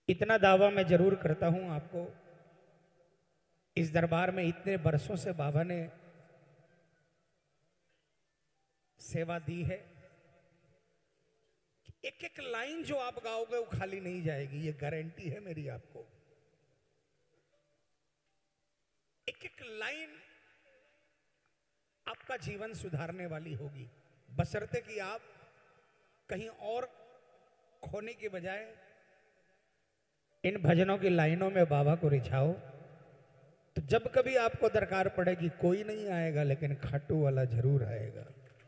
इतना दावा मैं जरूर करता हूं आपको, इस दरबार में इतने बरसों से बाबा ने सेवा दी है। एक एक लाइन जो आप गाओगे वो खाली नहीं जाएगी, ये गारंटी है मेरी आपको। एक एक लाइन आपका जीवन सुधारने वाली होगी, बशर्ते कि आप कहीं और खोने के बजाय इन भजनों की लाइनों में बाबा को रिझाओ। तो जब कभी आपको दरकार पड़ेगी, कोई नहीं आएगा लेकिन खाटू वाला जरूर आएगा।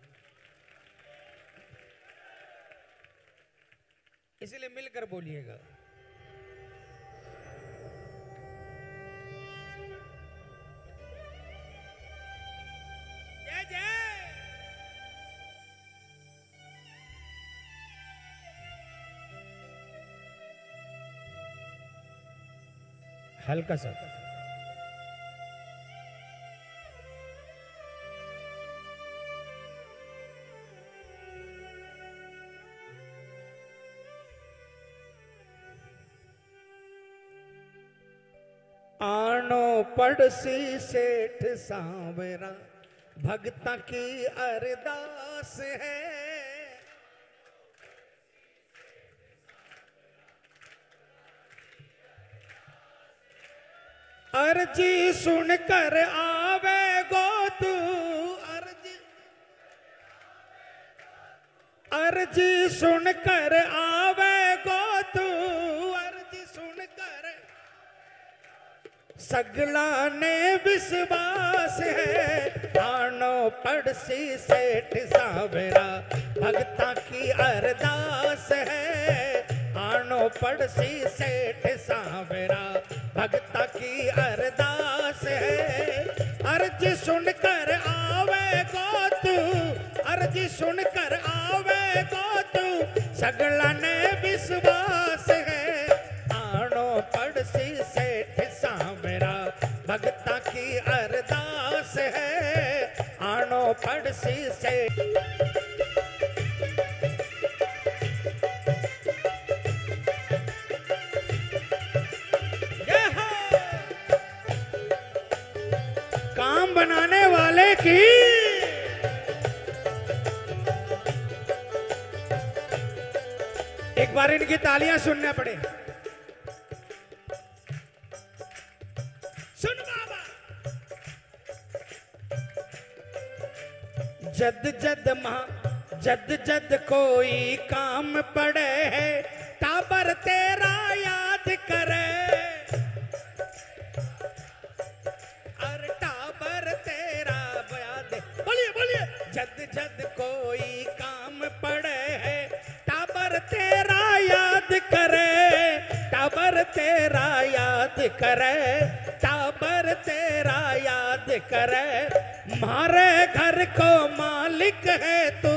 इसलिए मिलकर बोलिएगा। जय जय। हल्का सा आनो पड़सी सेठ सांवरा, भगता की अरदास है। अर्जी सुनकर आवे गो तू, अर्जी सुनकर आवे गो तू, अर्जी सुनकर सगला ने विश्वास है। आनो पड़सी सेठ सांवरा, भगता की अरदास है। आनो पड़सी सेठ सांवरा, भगता की अरदास है। अर्ज सुनकर आवे गो तू, अर्ज सुनकर आवे गो तू, सगला ने विश्वास है। आनो पड़सी सेठ सांवरा, भगता की अरदास है। आनो पड़सी सेठ। काम बनाने वाले की एक बार इनकी तालियां सुनने पड़े। सुन बाबा। जद जद जद जद कोई काम पड़े है, टाबर तेरा याद करे। जद जद कोई काम पड़े है, टाबर तेरा याद करे। टाबर तेरा याद करे, टाबर तेरा याद करे। मारे घर को मालिक है तू,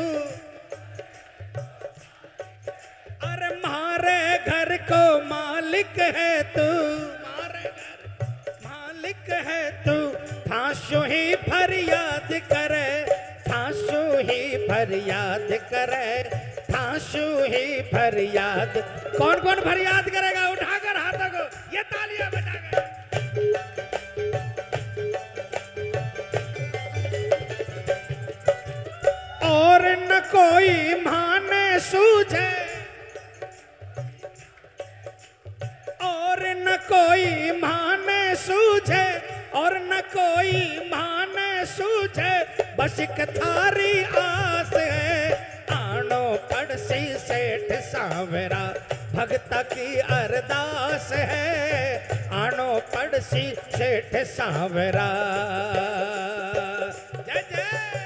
अरे मारे घर को मालिक है तू, मारे घर मालिक है तू। थाशु ही फरियाद करे, थाशु ही फरियाद करे, थाशु ही फरियाद। कौन कौन फरियाद करेगा? उठाकर हाथों को, ये तालियां बजाकर। और न कोई माने सूझे, और न कोई माने सूझे, और न कोई माने सूझे। बस एक थारी आस है। आनो पड़सी सेठ सांवरा, भगता की अरदास है। आनो पड़सी सेठ सांवरा। जय जय।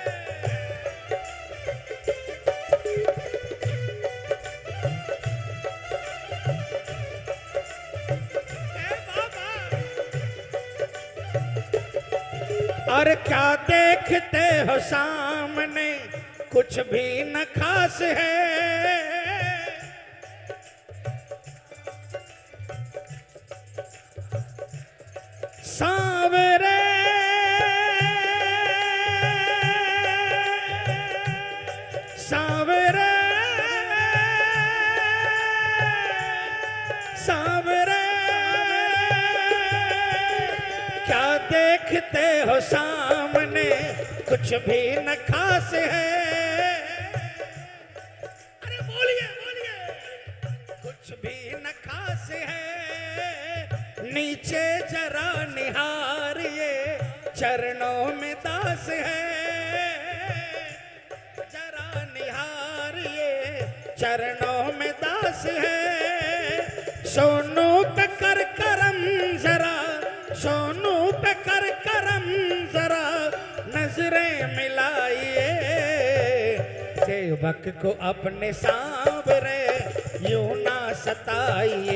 और क्या देखते हो सामने, कुछ भी न खास है। सांवरे सांवरे सांवरे क्या देखते हो सामने, कुछ भी न खास है। अरे बोलिए बोलिए, कुछ भी न खास है। नीचे जरा निहारिए, चरणों में दास है। जरा निहारिए, चरणों में दास है। सोनू पे कर करम जरा, सोनू पे कर करम जरा, नजरें मिलाइए। सेवक को अपने सांवरे यूं ना सताइए।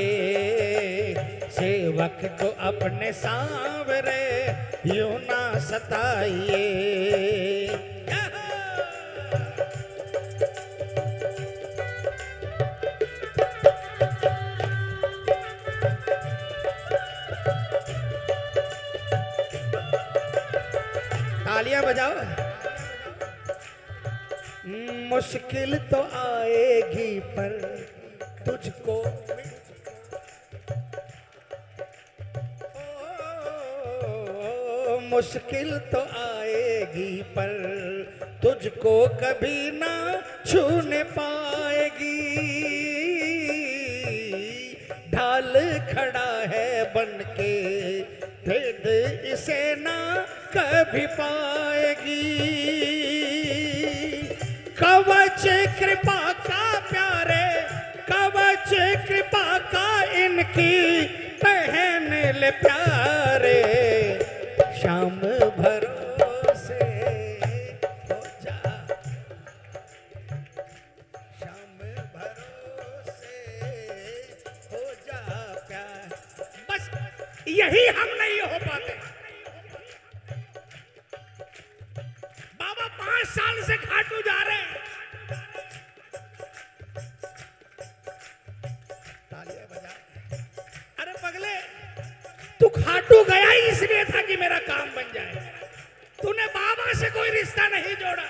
सेवक को अपने सांवरे यूं ना सताइए। तालियां बजाओ। मुश्किल तो आएगी पर तुझको, मुश्किल तो आएगी पर तुझको कभी ना छूने पाएगी। ढाल खड़ा है बनके, भेद इसे ना कभी पाएगी। कवच कृपा का प्यारे, कवच कृपा का इनकी पहन ले प्यारे। शाम भरोसे हो जा, शाम भरोसे हो जा प्यार। बस यही हम नहीं हो पाते। बाबा 5 साल से खाटू जा रहे हैं। तालियां बजा। अरे पगले, तू खाटू गया ही इसलिए था कि मेरा काम बन जाए। तूने बाबा से कोई रिश्ता नहीं जोड़ा।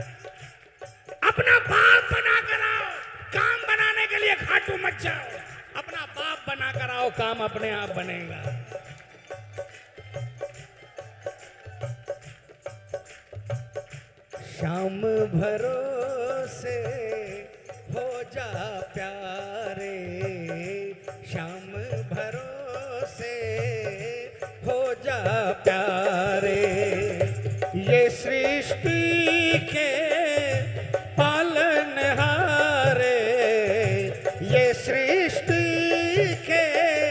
अपना बाप बना कर आओ, काम बनाने के लिए खाटू मत जाओ। अपना बाप बना कर आओ, काम अपने आप बनेगा। शाम भरोसे हो जा प्यारे, शाम भरोसे हो जा प्यारे। ये सृष्टि के पालनहारे, ये सृष्टि के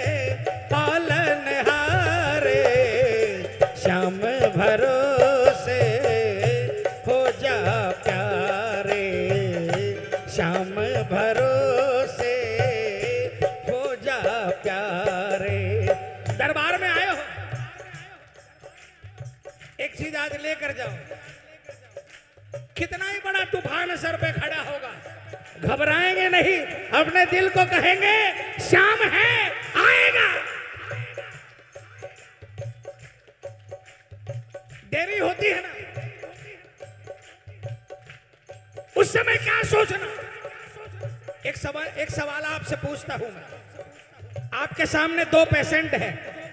पालनहारे। शाम भरोसे हो जा प्यारे, शाम भरोसे हो जा प्यारे। दरबार में आए हो, एक चीज आज लेकर जाओ। कितना ही बड़ा तूफान सर पे खड़ा होगा, घबराएंगे नहीं। अपने दिल को कहेंगे शाम है, आएगा। देरी होती है ना, उस समय क्या सोचना। एक सवाल आपसे पूछता हूं मैं। आपके सामने 2 पेशेंट हैं,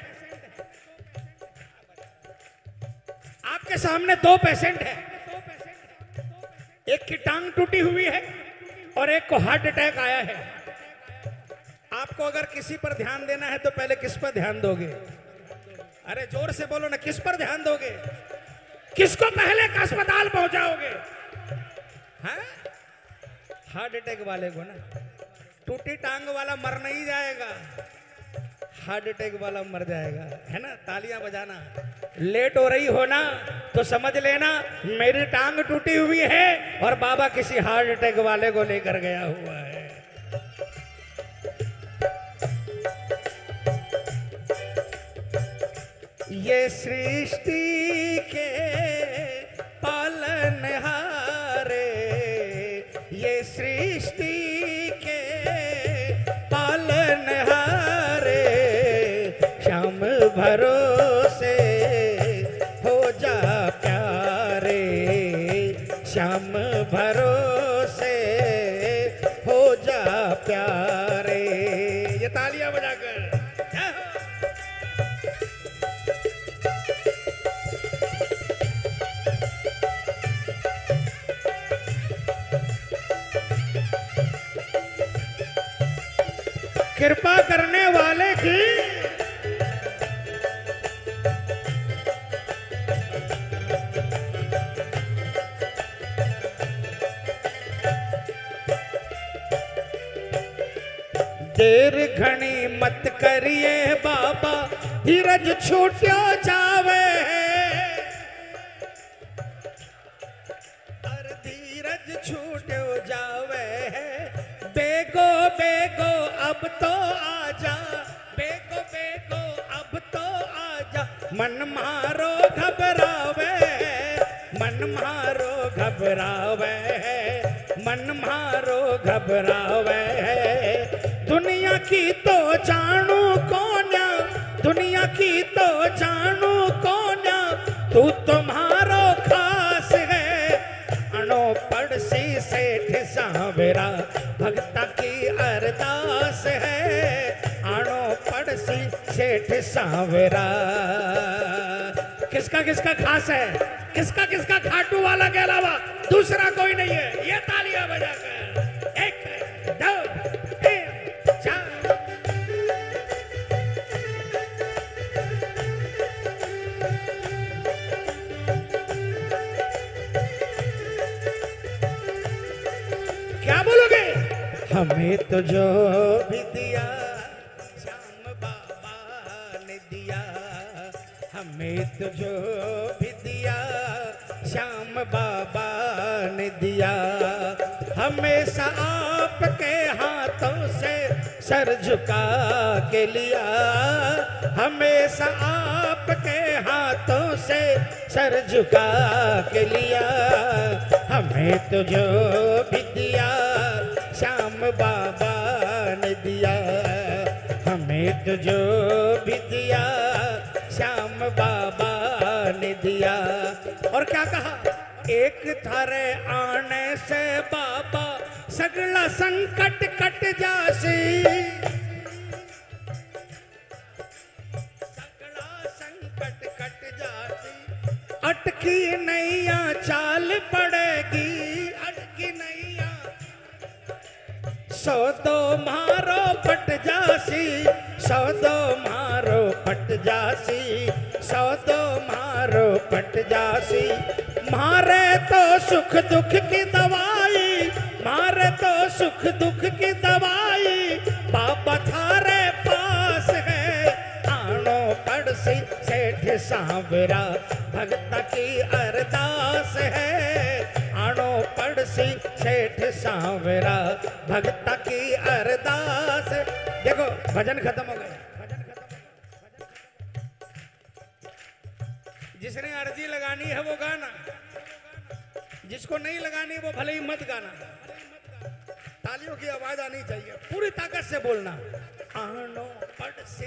आपके सामने 2 पेशेंट हैं। एक की टांग टूटी हुई है और एक को हार्ट अटैक आया है। आपको अगर किसी पर ध्यान देना है तो पहले किस पर ध्यान दोगे? अरे जोर से बोलो ना, किस पर ध्यान दोगे? किसको पहले का अस्पताल पहुंचाओगे? हैं? हार्ट अटैक वाले को ना। टूटी टांग वाला मर नहीं जाएगा, हार्ट अटैक वाला मर जाएगा, है ना। तालियां बजाना। लेट हो रही हो ना तो समझ लेना मेरी टांग टूटी हुई है और बाबा किसी हार्ट अटैक वाले को लेकर गया हुआ है। ये सृष्टि के पालनहारे, ये सृष्टि के पालनहारे। शाम भरोसे हो जा प्यारे, शाम भरोसे हो जा प्यारे। ये तालियां तालियां बजाकर। जय हो। कृपा करने वाले की देर घनी मत करिए बाबा, धीरज छूट्यो जावे, और धीरज छूट्यो जावे, बेगो बेगो अब तो आजा, बेगो बेगो अब तो आजा, मन मारो घबरावे, मन मारो घबरावे, मन मारो घबरावे, दुनिया की तो जानू कोन्या, दुनिया की तो जानू कोन्या, तू तुम्हारो खास है, अनो पड़सी सेठ सांवरा, भक्ता की अरदास है, अनो पड़सी सेठ सांवरा। किसका किसका खास है, किसका किसका खाटू वाला के अलावा दूसरा कोई नहीं है। ये तालियां बजाकर 1 2 3 4। क्या बोलोगे? हमें तो जो भी दिया श्याम बाबा ने दिया, हमें तो जो भी दिया श्याम बाबा ने दिया, हमेशा आपके हाथों से सर झुका के लिया, हमेशा आपके हाथों से सर झुका के लिया, हमें तो जो भी दिया श्याम बाबा ने दिया, हमें तो जो भी दिया श्याम बाबा ने दिया। और क्या कहा? एक थारे आने से बाबा सगला संकट कट जासी, सगला संकट कट जासी, अटकी नैया चाल पड़ेगी, अटकी नैया सौ दो मारो पट जासी, सौ दो मारो पट जासी, सौ दो मारो पट जासी, मारे तो सुख दुख की दवाई, मारे तो सुख दुख की दवाई, बाबा थारे पास है, आनो पड़सी सेठ सांवरा, भगता की अरदास है, आनो पड़सी सेठ सांवरा, भगता की अरदास। देखो भजन खत्म हो गया, जिसने अर्जी लगानी है वो गाना, जिसको नहीं लगानी वो भले ही मत गाना। तालियों की आवाज आनी चाहिए, पूरी ताकत से बोलना। आनो पड़सी,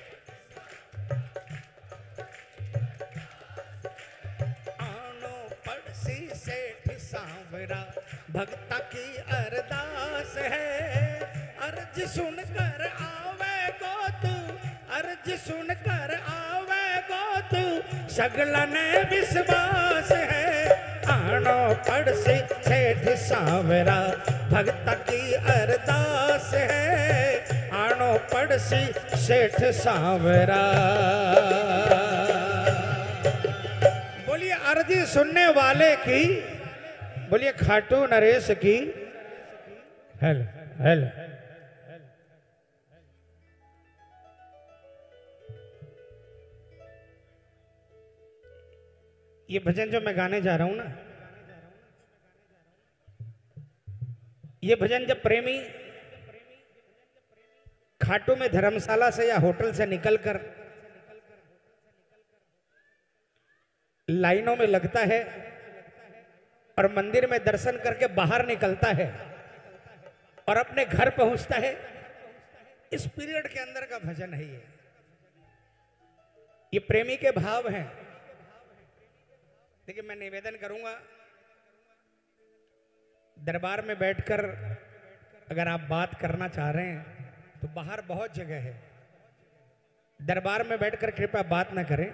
आनो पड़सी सेठ सांवरा, भक्ता की अरदास है, अर्ज सुनकर आवे गो तू, अर्ज सुनकर आवे गो तू, सगला ने विश्वास है, आनो पड़सी सेठ सांवरा, भक्ता की अरदास है, आनो पड़सी सेठ सांवरा। बोलिए अर्जी सुनने वाले की, बोलिए खाटू नरेश की। Hello hello. ये भजन जो मैं गाने जा रहा हूं ना, ये भजन जब प्रेमी खाटू में धर्मशाला से या होटल से निकलकर लाइनों में लगता है और मंदिर में दर्शन करके बाहर निकलता है और अपने घर पहुंचता है, इस पीरियड के अंदर का भजन है ये प्रेमी के भाव हैं। देखिए मैं निवेदन करूंगा, दरबार में बैठकर अगर आप बात करना चाह रहे हैं तो बाहर बहुत जगह है, दरबार में बैठकर कृपया बात ना करें।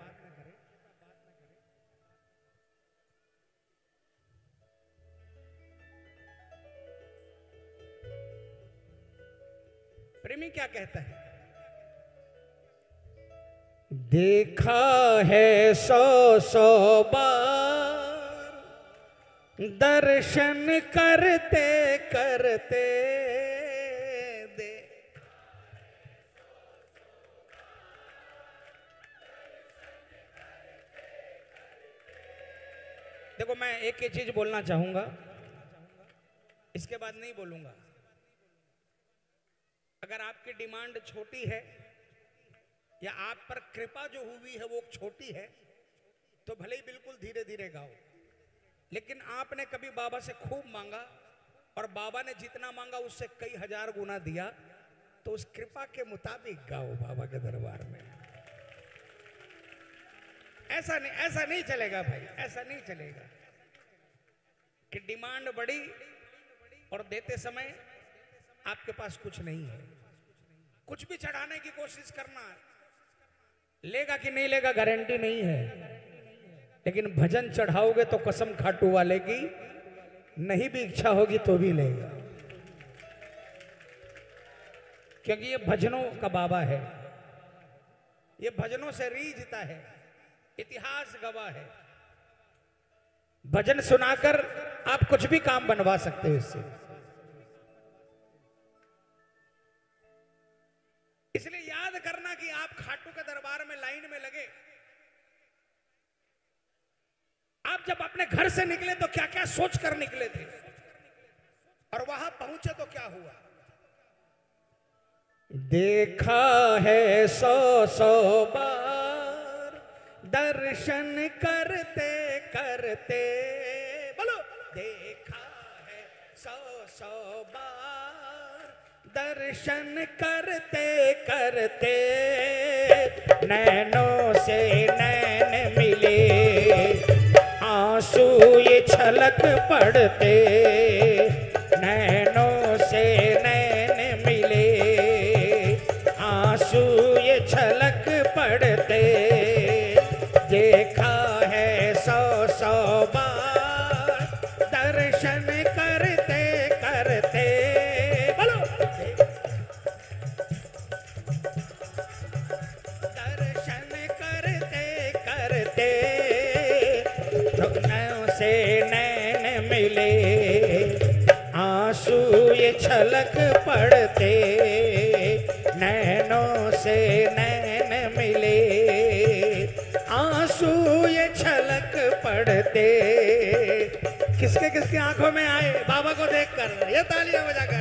प्रेमी क्या कहता है? देखा है 100 बार दर्शन करते करते दे। देखो मैं एक ही चीज बोलना चाहूंगा, इसके बाद नहीं बोलूंगा। अगर आपकी डिमांड छोटी है या आप पर कृपा जो हुई है वो छोटी है तो भले ही बिल्कुल धीरे धीरे गाओ, लेकिन आपने कभी बाबा से खूब मांगा और बाबा ने जितना मांगा उससे कई हजार गुना दिया, तो उस कृपा के मुताबिक गाओ बाबा के दरबार में। ऐसा नहीं चलेगा भाई, ऐसा नहीं चलेगा कि डिमांड बढ़ी और देते समय आपके पास कुछ नहीं है। कुछ भी चढ़ाने की कोशिश करना, लेगा कि नहीं लेगा गारंटी नहीं है, लेकिन भजन चढ़ाओगे तो कसम खाटू वाले की नहीं भी इच्छा होगी तो भी लेगा, क्योंकि ये भजनों का बाबा है, ये भजनों से रीझता है, इतिहास गवाह है। भजन सुनाकर आप कुछ भी काम बनवा सकते हो इससे। इसलिए याद करना कि आप खाटू के दरबार में लाइन में लगे, आप जब अपने घर से निकले तो क्या क्या सोच कर निकले थे, और वहां पहुंचे तो क्या हुआ। देखा है 100 बार दर्शन करते करते, बोलो देखा है 100 बार दर्शन करते करते, नैनों से नैन मिले आंसू ये छलक पड़ते, नैनों से नैन मिले आंसू ये छलक पड़ते, देखा है 100 बार दर्शन करते करते, बोलो दर्शन करते करते, नैनों से नैन मिले आंसू ये छलक पड़ते, नैनों से नैन मिले आंसू ये छलक पड़ते। किसके किसके आंखों में आए बाबा को देखकर, ये तालियां बजाकर।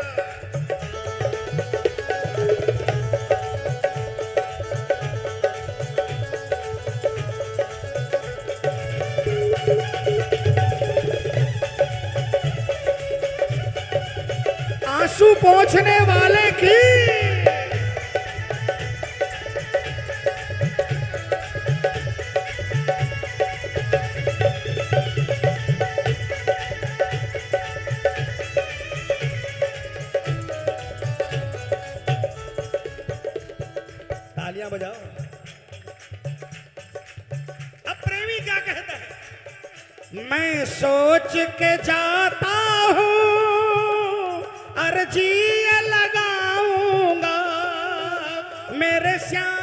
आंसू पहुंचने वाले की तालियां बजाओ। अब प्रेमी क्या कहता है? मैं सोच के जाता हूं अर्जी लगाऊंगा मेरे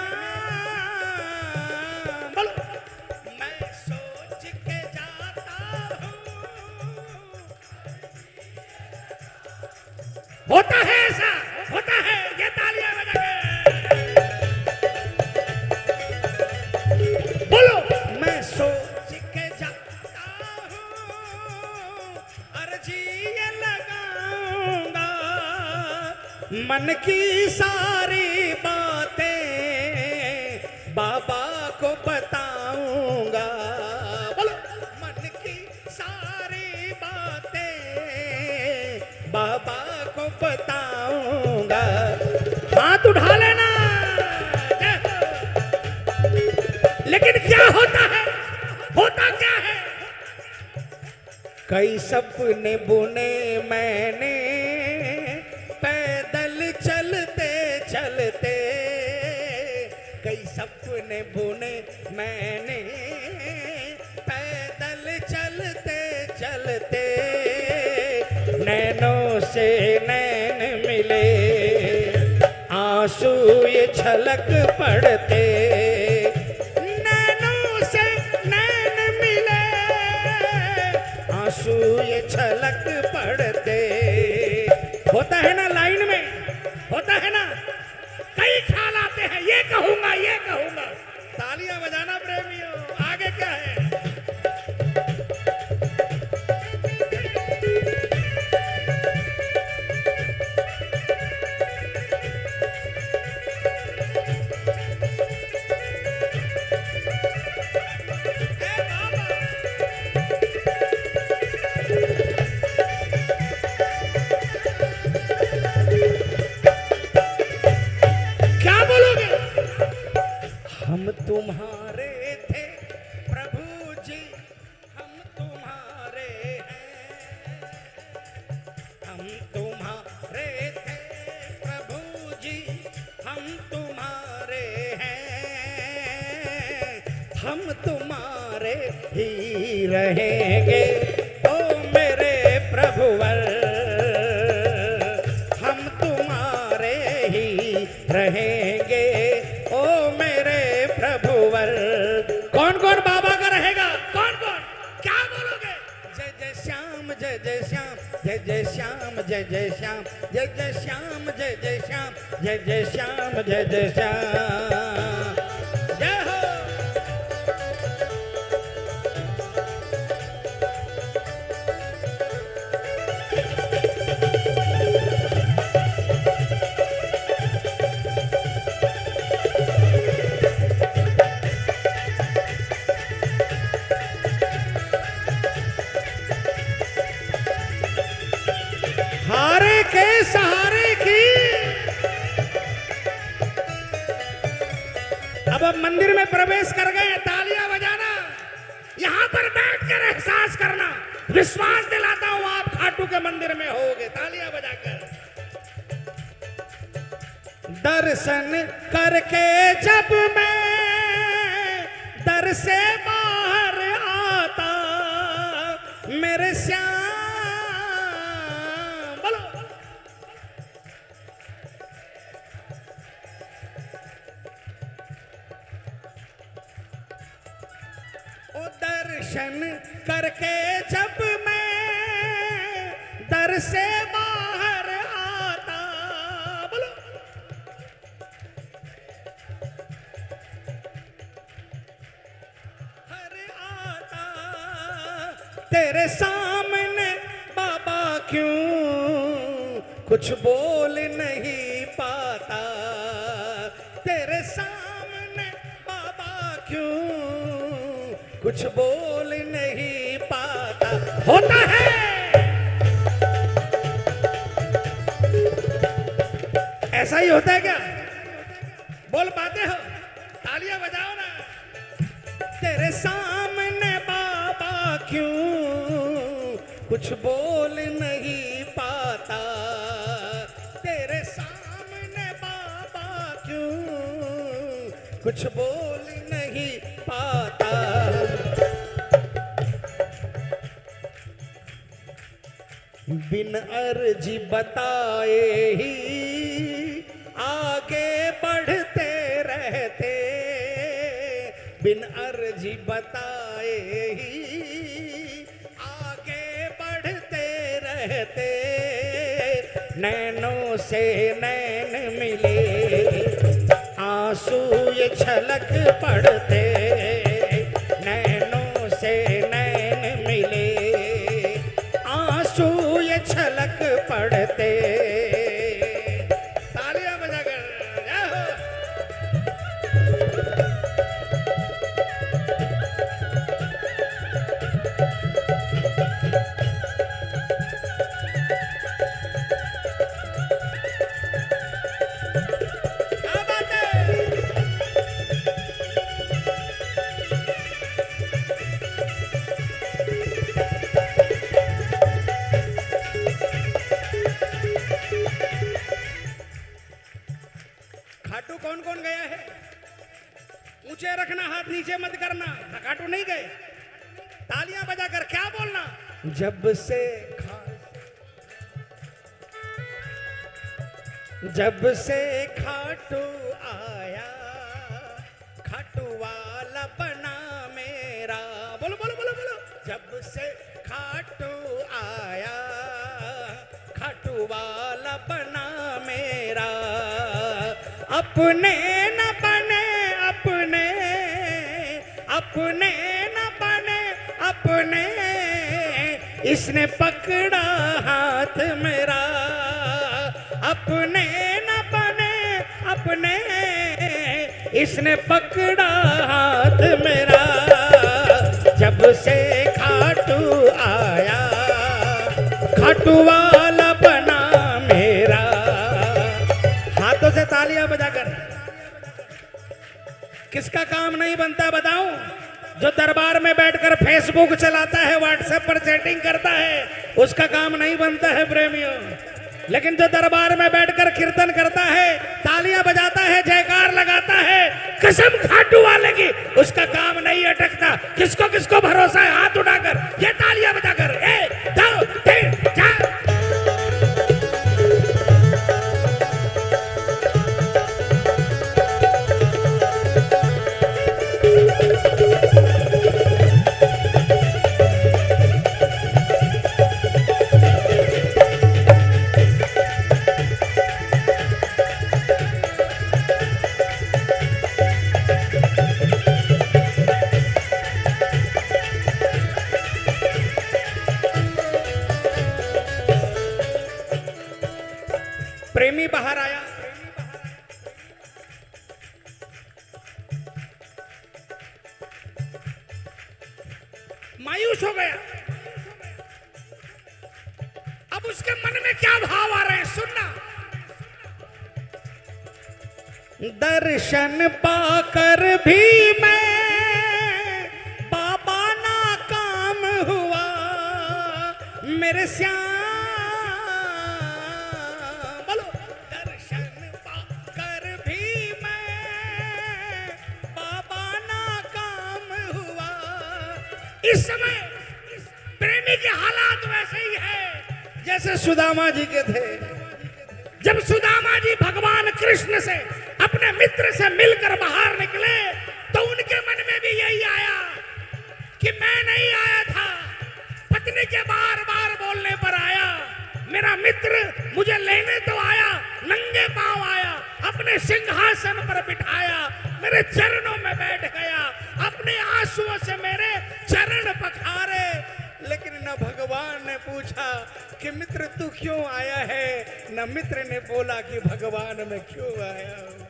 श्याम, बोलो मैं सोच के जाता हूं। होता है ऐसा, होता है, ये तालियां बजा के बोलो मैं सोच के जाता हूं अर्जी लगाऊंगा मन की सारी बातें बाबा को बताऊंगा, बोलो मन की सारी बातें बाबा को बताऊंगा। हाथ उठा लेना। लेकिन क्या होता है, होता क्या है? कई सपने बुने मैंने पैदल चल चलते, कई सपने बुने मैंने पैदल चलते चलते, नैनों से नैन मिले, आंसू ये छलक पड़ते, नैनों से नैन मिले, आंसू ये छलक पड़ते। होता है ना लाइन में, होता है ना, कई ख्याल आते हैं, ये कहूंगा ये कहूंगा। तालियां बजाना प्रेमियों, आगे क्या है? हम तुम्हारे थे प्रभु जी, हम तुम्हारे हैं, हम तुम्हारे थे प्रभु जी, हम तुम्हारे हैं, हम तुम्हारे ही रहेंगे ओ मेरे प्रभुवर, हम तुम्हारे ही रहेंगे ओ मेरे प्रभुवर। कौन कौन बाबा का रहेगा? कौन कौन? क्या बोलोगे? जय जय श्याम, जय जय श्याम, जय जय श्याम, जय जय श्याम, जय जय श्याम, जय जय श्याम, जय जय श्याम, जय जय श्याम, जय हो। हारे के सहारे की। अब मंदिर में प्रवेश कर गए, तालियां बजाना, यहां पर बैठकर एहसास करना, विश्वास दिलाता हूं आप खाटू के मंदिर में होगे, तालियां बजाकर। दर्शन करके जब मैं दर से बाहर आता, मेरे श्याम, दर्शन करके जब मैं दर से बाहर आता, बोलो, हर आता, तेरे सामने बाबा क्यों कुछ बोल नहीं पाता, तेरे सामने बाबा क्यों कुछ बोल नहीं पाता। होता है ऐसा ही होता है क्या? बोल पाते हो? तालियां बजाओ ना। तेरे सामने बाबा क्यों कुछ बोल नहीं पाता, तेरे सामने बाबा क्यों कुछ बोल नहीं पाता। बिन अर्जी बताए ही आगे बढ़ते रहते, बिन अर्जी बताए ही आगे बढ़ते रहते, नैनों से नैन मिले, आंसू ये छलक पड़ते, नैनों से नैन मिले, आंसू ये छलक पड़ते। तालियां बजाकर जय हो। क्या बात है? खाटू कौन कौन गया है? ऊंचे रखना, हाथ नीचे मत करना। खाटू नहीं गए? तालियां बजाकर क्या बोलना? जब से खाटू आया, खाटू वाला बना मेरा। बोलो बोलो बोलो बोलो। जब से खाटू आया, खाटू वाला बना मेरा। अपने न बने अपने, अपने न बने अपने, इसने पकड़ा हाथ मेरा। अपने न बने अपने, इसने पकड़ा हाथ मेरा। जब से खाटू आया, खाटू वाला बना मेरा। हाथों से तालियां बजाकर। किसका काम नहीं बनता बताऊं? जो दरबार में बैठकर फेसबुक चलाता है, व्हाट्सएप पर चैटिंग करता है, उसका काम नहीं बनता है प्रेमियों। लेकिन जो दरबार में बैठकर कीर्तन करता है, तालियां बजाता है, जयकार लगाता है, कसम खाटू वाले की, उसका काम नहीं अटकता। किसको किसको भरोसा है? हाथ उठाकर, ये तालियां बजाकर। 1 2 3 4। प्रेमी बाहर आया, मायूस हो गया। अब उसके मन में क्या भाव आ रहे हैं सुनना। दर्शन पाकर भी मैं बाबा नाकाम हुआ, मेरे श्याम। इस समय प्रेमी के हालात वैसे ही है जैसे सुदामा जी के थे। जब सुदामा जी भगवान कृष्ण से, अपने मित्र से मिलकर बाहर निकले, तो उनके मन में भी यही आया कि मैं नहीं आया था, पत्नी के बार बार बोलने पर आया। मेरा मित्र मुझे लेने तो आया, नंगे पांव आया, अपने सिंहासन पर बिठाया, मेरे चरणों में बैठ गया, अपने आंसुओं से मेरे चरण पखारे। लेकिन न भगवान ने पूछा कि मित्र तू क्यों आया है, न मित्र ने बोला कि भगवान मैं क्यों आया हूं।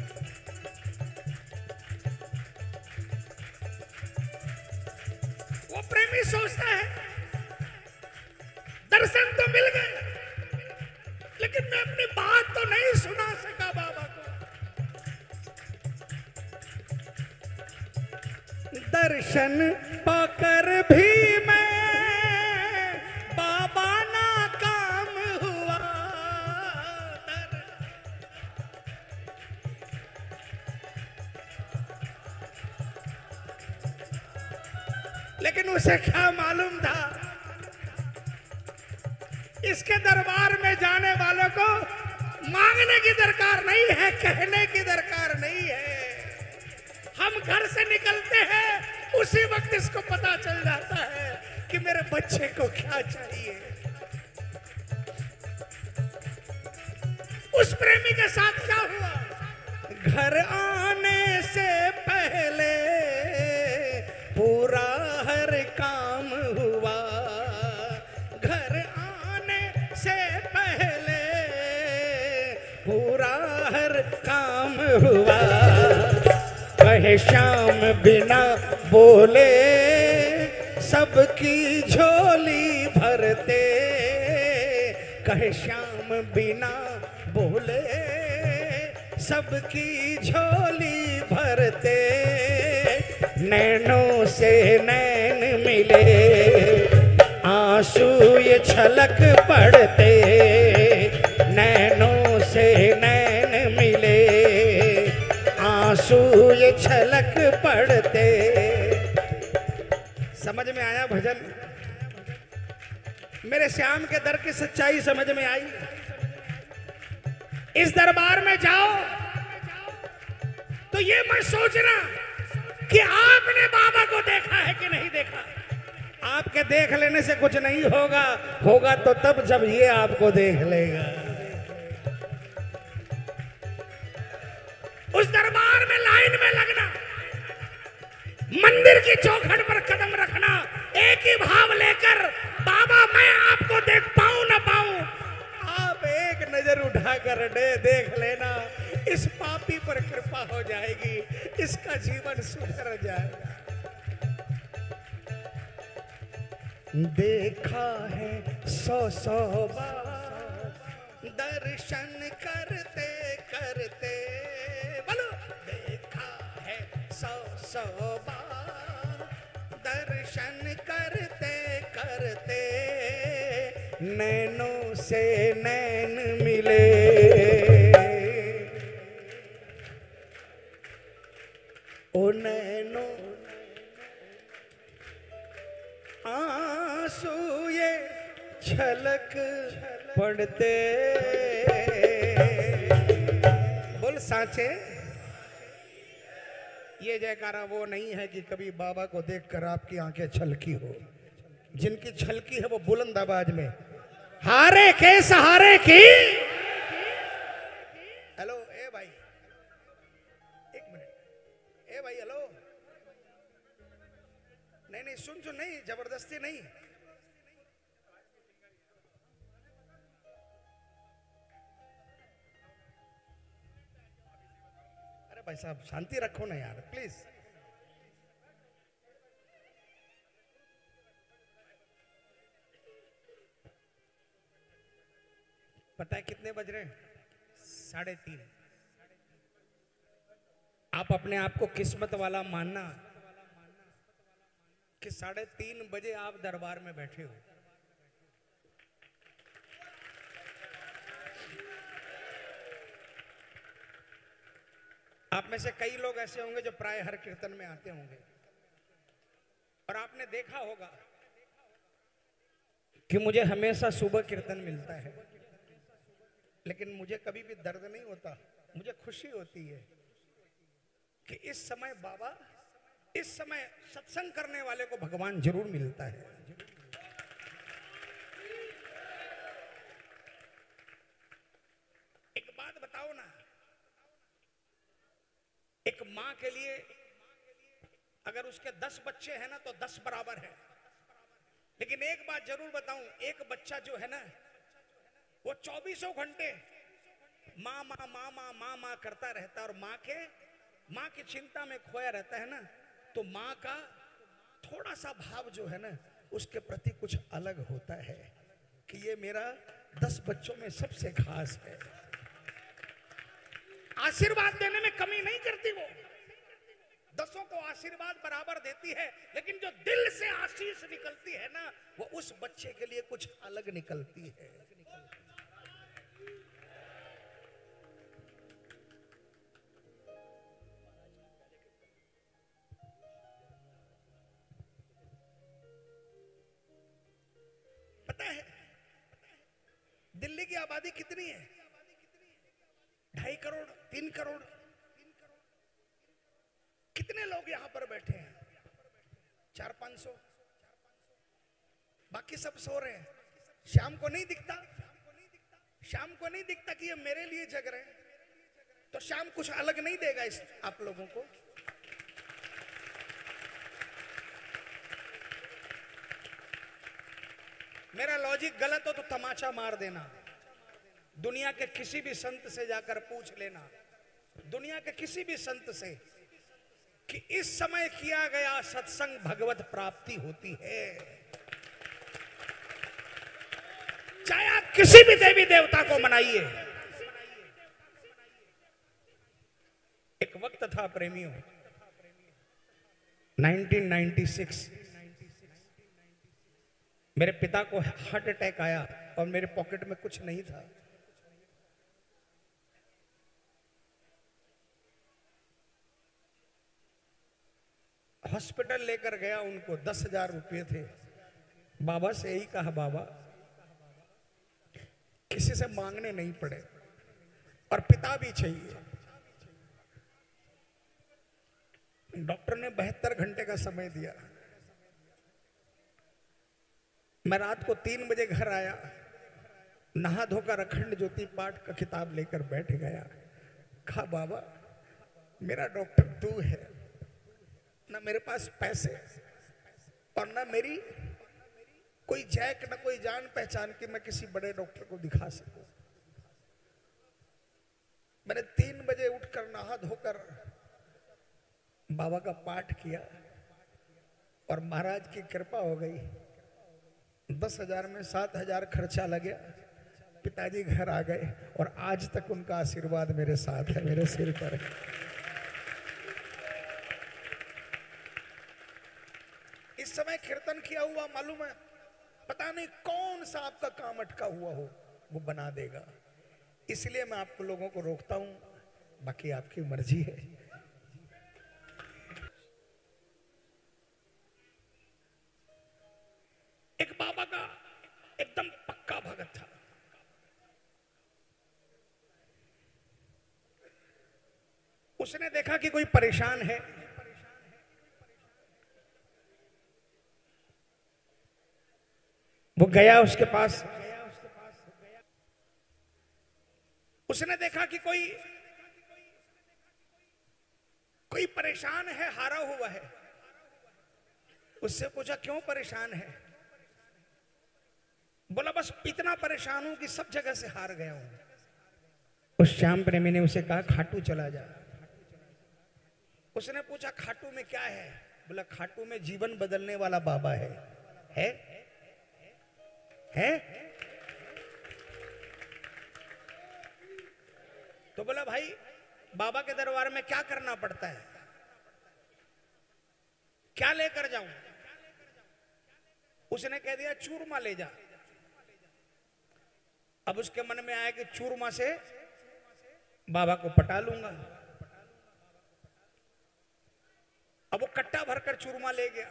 वो प्रेमी सोचता है दर्शन तो मिल गए, लेकिन मैं अपनी बात तो नहीं सुना सका बाबा को। दर्शन पाकर भी मैं बाबा नाकाम हुआ। लेकिन उसे क्या मालूम था, इसके दरबार में जाने वालों को मांगने की दरकार नहीं है, कहने की दरकार नहीं है। हम घर से निकलते हैं, उसी वक्त इसको पता चल जाता है कि मेरे बच्चे को क्या चाहिए। उस प्रेमी के साथ क्या हुआ? घर आने से पहले पूरा हर काम हुआ। घर आने से पहले पूरा हर काम हुआ। कहे श्याम बिना बोले सबकी झोली भरते। कहे श्याम बिना बोले सबकी झोली भरते। नैनों से नैन मिले आंसू ये छलक पड़ते। नैनों से नैन मिले आंसू ये छलक पड़ते। समझ में आया भजन? मेरे श्याम के दर की सच्चाई समझ में आई? इस दरबार में जाओ तो ये मत सोचना कि आपने बाबा को देखा है कि नहीं देखा। आपके देख लेने से कुछ नहीं होगा, होगा तो तब जब ये आपको देख लेगा। उस दरबार में लाइन में लगना, मंदिर की चौखट पर कदम रखना, एक ही भाव लेकर, बाबा मैं आपको देख पाऊं ना पाऊं, आप एक नजर उठाकर देख लेना, इस पापी पर कृपा हो जाएगी, इसका जीवन सुधर जाएगा। देखा है सौ सौ बार दर्शन करते करते, बोलो देखा है सौ सौ बार दर्शन करते करते, नैनों से नैन मिले, ओ नैनों आंसू ये छलक पड़ते। बोल साचे। ये जयकारा वो नहीं है कि कभी बाबा को देखकर आपकी आंखें छलकी हो। जिनकी छलकी है वो बुलंद आवाज में हारे के सहारे की। हेलो ए भाई, एक मिनट, ए भाई हेलो, नहीं नहीं सुन सुन, नहीं जबरदस्ती नहीं। अरे भाई साहब शांति रखो ना यार प्लीज। पता है कितने बज रहे हैं? 3:30। आप अपने आप को किस्मत वाला मानना कि 3:30 बजे आप दरबार में बैठे हो। आप में से कई लोग ऐसे होंगे जो प्राय हर कीर्तन में आते होंगे और आपने देखा होगा कि मुझे हमेशा सुबह कीर्तन मिलता है, लेकिन मुझे कभी भी दर्द नहीं होता, मुझे खुशी होती है कि इस समय बाबा, इस समय सत्संग करने वाले को भगवान जरूर मिलता है। एक बात बताओ ना, एक मां के लिए अगर उसके 10 बच्चे हैं ना तो 10 बराबर है, लेकिन एक बात जरूर बताऊं, एक बच्चा जो है ना वो 24 घंटे माँ माँ माँ माँ माँ माँ करता रहता है और माँ की चिंता में खोया रहता है ना, तो माँ का थोड़ा सा भाव जो है ना उसके प्रति कुछ अलग होता है कि ये मेरा 10 बच्चों में सबसे खास है। आशीर्वाद देने में कमी नहीं करती वो, 10 को आशीर्वाद बराबर देती है, लेकिन जो दिल से आशीष निकलती है ना वो उस बच्चे के लिए कुछ अलग निकलती है। पता है दिल्ली की आबादी कितनी है? 2.5 करोड़, 3 करोड़। कितने लोग यहां पर बैठे हैं? 400-500। बाकी सब सो रहे हैं। शाम को नहीं दिखता, शाम को नहीं दिखता कि ये मेरे लिए जग रहे हैं, तो शाम कुछ अलग नहीं देगा इस आप लोगों को। मेरा लॉजिक गलत हो तो तमाचा मार देना। दुनिया के किसी भी संत से जाकर पूछ लेना, दुनिया के किसी भी संत से, कि इस समय किया गया सत्संग भगवत प्राप्ति होती है। चाहे आप किसी भी देवी देवता को मनाइए। एक वक्त था प्रेमियों, 1996, मेरे पिता को हार्ट अटैक आया और मेरे पॉकेट में कुछ नहीं था। हॉस्पिटल लेकर गया, उनको 10,000 रुपये थे। बाबा से यही कहा, बाबा किसी से मांगने नहीं पड़े और पिता भी चाहिए। डॉक्टर ने 72 घंटे का समय दिया। मैं रात को 3 बजे घर आया, नहा धोकर अखंड ज्योति पाठ का किताब लेकर बैठ गया। कहा, बाबा मेरा डॉक्टर तू है, ना मेरे पास पैसे और ना मेरी कोई जैक, ना कोई जान पहचान कि मैं किसी बड़े डॉक्टर को दिखा सकूं। मैंने 3 बजे उठकर नहा धोकर बाबा का पाठ किया और महाराज की कृपा हो गई। 10,000 में 7,000 खर्चा लग गया। पिताजी घर आ गए और आज तक उनका आशीर्वाद मेरे साथ है, मेरे सिर पर है। इस समय कीर्तन किया हुआ मालूम है, पता नहीं कौन सा आपका काम अटका हुआ हो, वो बना देगा। इसलिए मैं आपको लोगों को रोकता हूं, बाकी आपकी मर्जी है। एक बाबा का एकदम पक्का भगत था। उसने देखा कि कोई परेशान है, वो गया उसके पास। उसने देखा कि कोई परेशान है, हारा हुआ है। उससे पूछा, क्यों परेशान है? बोला, बस इतना परेशान हूं कि सब जगह से हार गया हूं। उस श्याम प्रेमी ने उसे कहा, खाटू चला जा। उसने पूछा, खाटू में क्या है? बोला, खाटू में जीवन बदलने वाला बाबा है। है? तो बोला, भाई बाबा के दरबार में क्या करना पड़ता है, क्या लेकर जाऊं? उसने कह दिया, चूरमा ले जा। अब उसके मन में आया कि चूरमा से बाबा को पटा लूंगा। अब वो कट्टा भरकर चूरमा ले गया,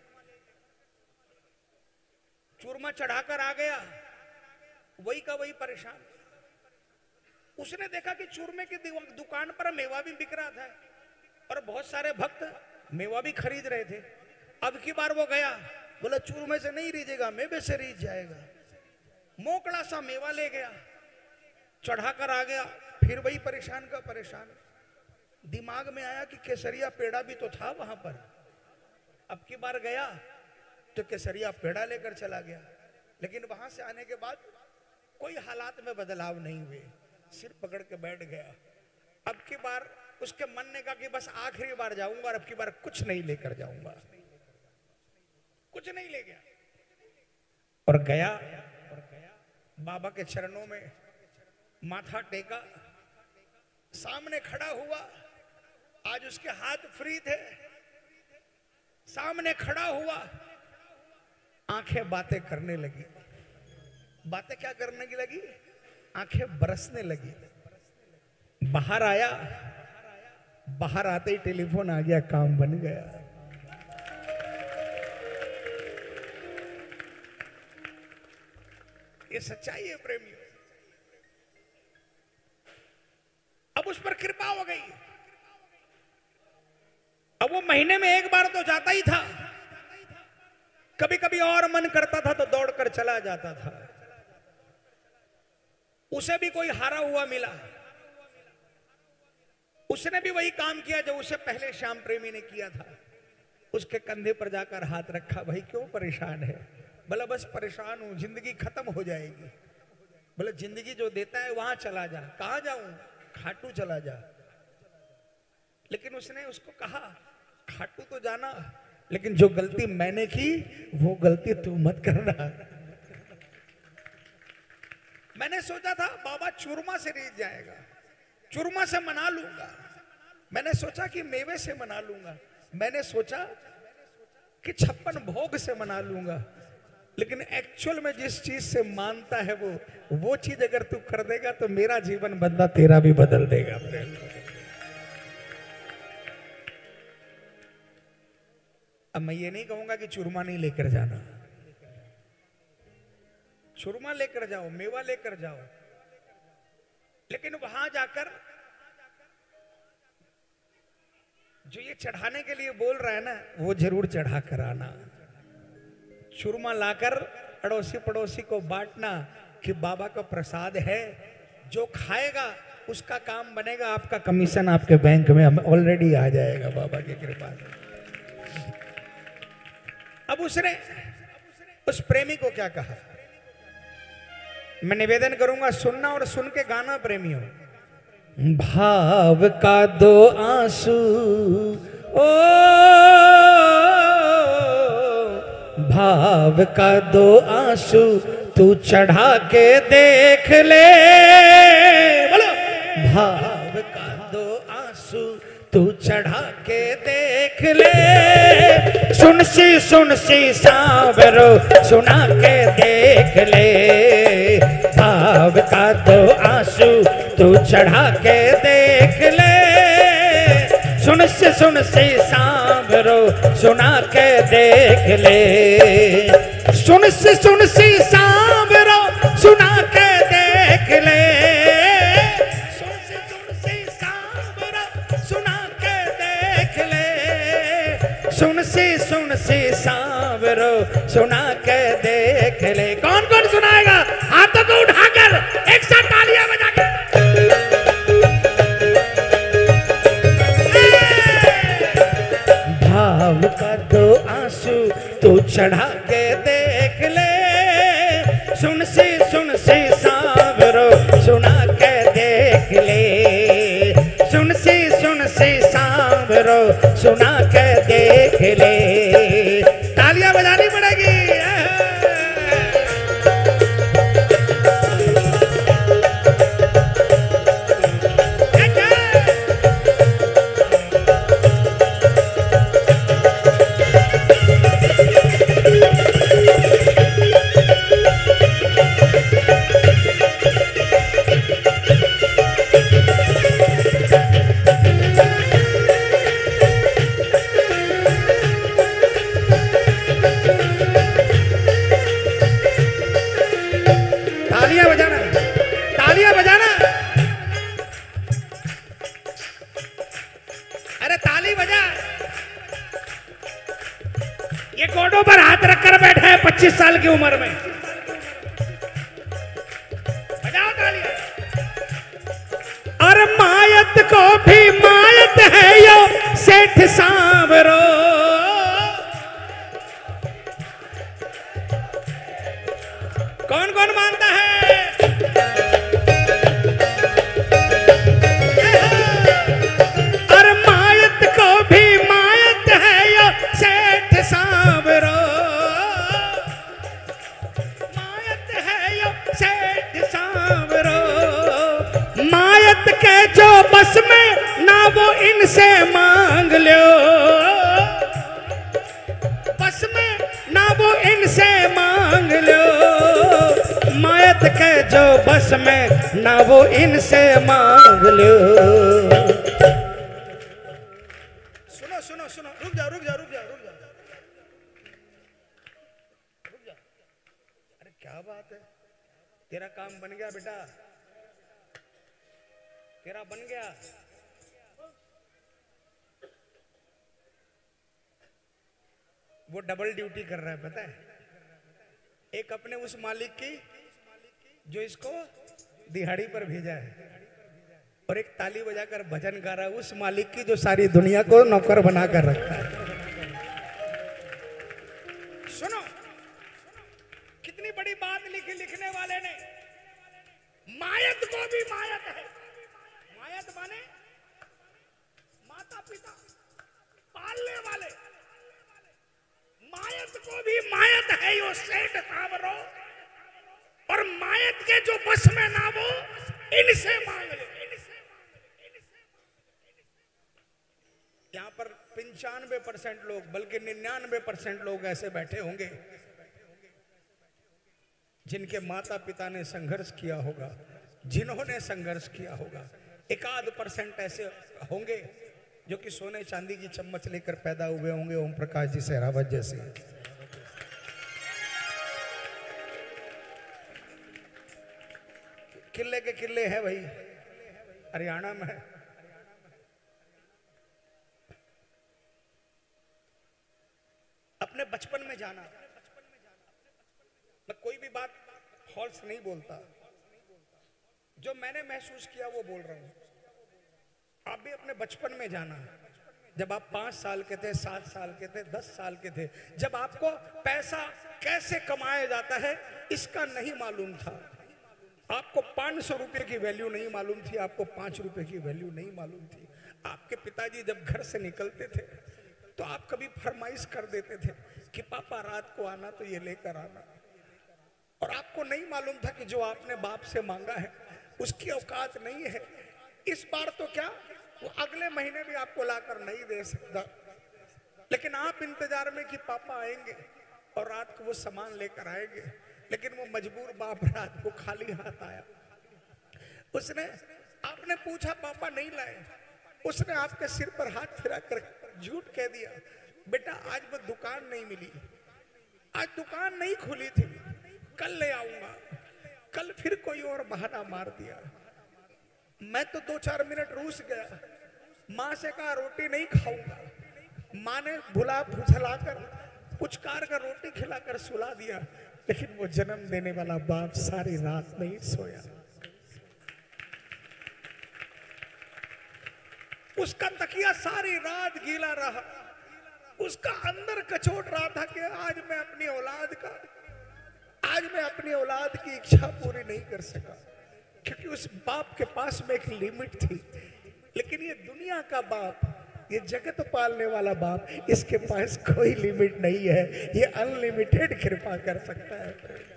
चूरमा चढ़ाकर आ गया, वही का वही परेशान। उसने देखा कि चूरमे की दुकान पर मेवा भी बिक रहा था और बहुत सारे भक्त मेवा भी खरीद रहे थे। अब की बार वो गया, बोला, चूरमे से नहीं रीजेगा, मेवे से रीज जाएगा। मोकड़ा सा मेवा ले गया, चढ़ाकर आ गया, फिर वही परेशान का परेशान। दिमाग में आया कि केसरिया पेड़ा भी तो था वहां पर। अब की बार गया तो केसरिया पेड़ा लेकर चला गया, लेकिन वहां से आने के बाद कोई हालात में बदलाव नहीं हुए, सिर पकड़ के बैठ गया। अब की बार उसके मन ने कहा कि बस आखिरी बार जाऊंगा और अब की बार कुछ नहीं लेकर जाऊंगा। कुछ नहीं ले गया और गया, बाबा के चरणों में माथा टेका, सामने खड़ा हुआ। आज उसके हाथ फ्री थे, सामने खड़ा हुआ, आंखें बातें करने लगी। बातें क्या करने की लगी? आंखें बरसने लगी। बाहर आया, बाहर आते ही टेलीफोन आ गया, काम बन गया। ये सच्चाई है प्रेमियों। अब उस पर कृपा हो गई। अब वो महीने में एक बार तो जाता ही था, कभी कभी और मन करता था तो दौड़कर चला जाता था। उसे भी कोई हारा हुआ मिला, उसने भी वही काम किया जो उसे पहले श्याम प्रेमी ने किया था। उसके कंधे पर जाकर हाथ रखा, भाई क्यों परेशान है? बोला, बस परेशान हूं, जिंदगी खत्म हो जाएगी। बोला, जिंदगी जो देता है वहां चला जा। कहां जाऊं? खाटू चला जा। लेकिन उसने उसको कहा, खाटू तो जाना, लेकिन जो गलती मैंने की वो गलती तू मत करना। मैंने सोचा था बाबा चूरमा से रीत जाएगा, चूरमा से मना लूंगा। मैंने सोचा कि मेवे से मना लूंगा। मैंने सोचा कि 56 भोग से मना लूंगा। लेकिन एक्चुअल में जिस चीज से मानता है वो चीज अगर तू कर देगा तो मेरा जीवन बदला, तेरा भी बदल देगा। अब मैं ये नहीं कहूंगा कि चूरमा नहीं लेकर जाना, चूरमा लेकर जाओ, मेवा लेकर जाओ, लेकिन वहां जाकर जो ये चढ़ाने के लिए बोल रहा है ना, वो जरूर चढ़ा कर आना। चूरमा लाकर अड़ोसी पड़ोसी को बांटना कि बाबा का प्रसाद है, जो खाएगा उसका काम बनेगा, आपका कमीशन आपके बैंक में ऑलरेडी आ जाएगा बाबा की कृपा से। अब उसने उस प्रेमी को क्या कहा, मैं निवेदन करूंगा सुनना और सुन के गाना प्रेमियों। भाव का दो आंसू ओ, भाव का दो आंसू तू चढ़ा के देख ले, बोलो भाव का दो आंसू तू चढ़ा के देख ले, सुन सी सांवरो सुना के देख ले, भाव का दो आंसू तू चढ़ा के देख ले, सुन सी सांवरो सुना के देख ले, सुन सी सांवरो सुना के देख ले, सुन सी सांवरो सुना के देख ले, सुन सी सांवरो सुना के देख ले। कौन कौन सुनाएगा हाथों को उठाकर एक साथ तालियां बजा के। भाव का दो आंसू तू चढ़ा के देख ले, सुन सी सांवरो सुना के देख ले, सुन सी सांवरो सुना के देख ले। तालियां बजानी पड़ेगी। अरे ताली बजा। ये गोडों पर हाथ रखकर बैठे हैं 25 साल की उम्र में, बजाओ तालियां। और मायत को भी मायत है यो सेठ सांवरो, कौन कौन मानता है? मायत के जो बस में ना वो इनसे मांग लो, बस में ना वो इनसे मांग लो, मायत के जो बस में ना वो इनसे मांग लो। सुनो सुनो सुनो, रुक जाओ रुक जाओ रुक जाओ रुक जाओ रुक जाओ। अरे क्या बात है, तेरा काम बन गया बेटा, तेरा बन गया। वो डबल ड्यूटी कर रहा है पता है, एक अपने उस मालिक की जो इसको दिहाड़ी पर भेजा है, और एक ताली बजाकर भजन गा रहा है उस मालिक की जो सारी दुनिया को नौकर बनाकर रखता है। सुनो कितनी बड़ी बात लिखी लिखने वाले ने, मायत को भी मायत है, मायत माने माता पिता पालने वाले, मायत को भी मायत है यो सेठ सांवरो, और मायत के जो बस में ना वो इनसे मांग ले। यहां पर 95% लोग बल्कि 99% लोग ऐसे बैठे होंगे जिनके माता पिता ने संघर्ष किया होगा, जिन्होंने संघर्ष किया होगा। 1-8% ऐसे होंगे जो कि सोने चांदी की चम्मच लेकर पैदा हुए होंगे ओम प्रकाश जी सहरावत जैसे। किले के किले हैं भाई, हरियाणा में। अपने बचपन में जाना, मैं कोई भी बात फॉल्स नहीं बोलता, जो मैंने महसूस किया वो बोल रहा हूं। आप भी अपने बचपन में जाना, जब आप 5 साल के थे, 7 साल के थे, 10 साल के थे, जब आपको पैसा कैसे कमाया जाता है इसका नहीं मालूम था। आपको 500 रुपए की वैल्यू नहीं मालूम थी, आपको 5 रुपए की वैल्यू नहीं मालूम थी। आपके पिताजी जब घर से निकलते थे तो आप कभी फरमाइश कर देते थे कि पापा रात को आना तो ये लेकर आना, और आपको नहीं मालूम था कि जो आपने बाप से मांगा है उसकी औकात नहीं है। इस बार तो क्या, वो अगले महीने भी आपको लाकर नहीं दे सकता, लेकिन आप इंतजार में कि पापा आएंगे और रात को वो सामान लेकर आएंगे। लेकिन वो मजबूर बाप रात को खाली हाथ आया। उसने, आपने पूछा पापा नहीं लाए, उसने आपके सिर पर हाथ फिरा कर झूठ कह दिया, बेटा आज वो दुकान नहीं मिली, आज दुकान नहीं खुली थी, कल ले आऊंगा। कल फिर कोई और बहाना मार दिया। मैं तो 2-4 मिनट रूस गया, माँ से कहा रोटी नहीं खाऊंगा। माँ ने भुला फुसलाकर पुचकार कर रोटी खिलाकर सुला दिया, लेकिन वो जन्म देने वाला बाप सारी रात नहीं सोया। उसका तकिया सारी रात गीला रहा, उसका अंदर कचोट रहा था कि आज मैं अपनी औलाद की इच्छा पूरी नहीं कर सका, क्योंकि उस बाप के पास में एक लिमिट थी। लेकिन ये दुनिया का बाप, ये जगत पालने वाला बाप, इसके पास कोई लिमिट नहीं है, ये अनलिमिटेड कृपा कर सकता है।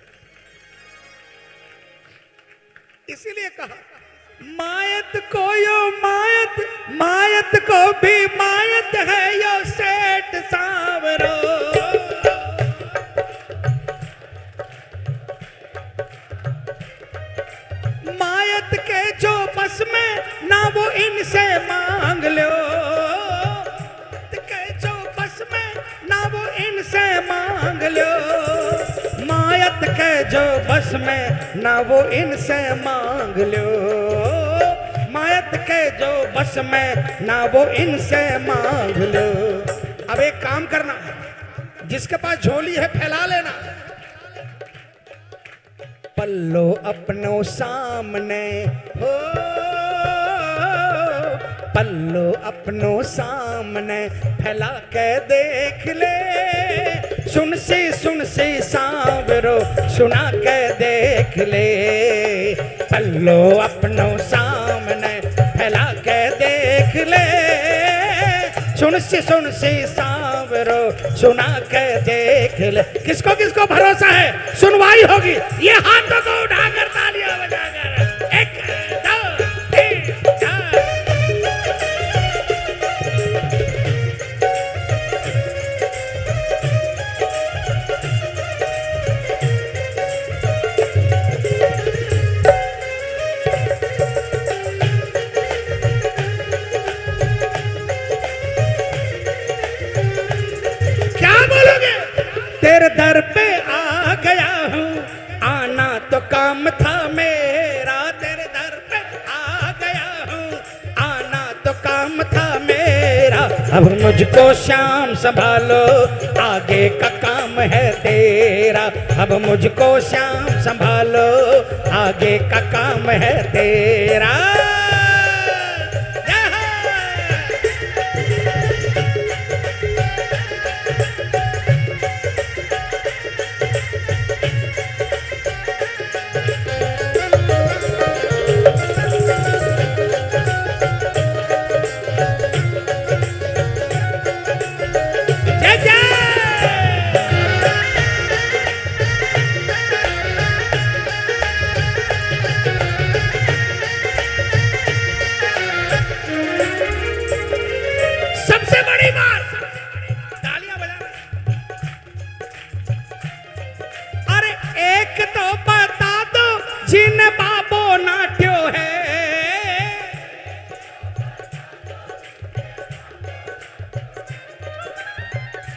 इसीलिए कहा मायत को यो मायत, मायत को भी मायत है यो सेठ सांवरो। मायत के जो बस में ना वो इनसे मांग लो, के जो बस में ना वो इनसे मांग लो। मायत के जो बस में ना वो इनसे मांग लो, मायत के जो बस में ना वो इनसे मांग लो। अब एक काम करना, जिसके पास झोली है फैला लेना, पल्लो अपनों सामने हो, पल्लो अपनों सामने फैला के देख ले। सुन सी सांवरो सुना के देख ले। पल्लो अपनों सामने फैला के देख ले। सुन सी सांवरो सुना के देख ले। किसको किसको भरोसा है सुनवाई होगी, ये हाथों को उठाकर तालियां बजाकर 1 2 3 4। तेरे दर पे आ गया हूँ, आना तो काम था मेरा। तेरे दर पे आ गया हूँ, आना तो काम था मेरा। अब मुझको श्याम संभालो, आगे का काम है तेरा। अब मुझको श्याम संभालो, आगे का काम है तेरा।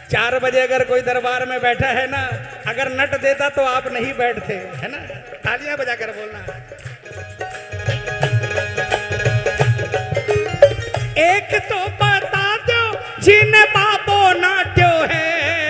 4 बजे अगर कोई दरबार में बैठा है ना, अगर नट देता तो आप नहीं बैठते, है ना। तालियां बजाकर बोलना। एक तो बता दो जिन बाबो नाट्यो है,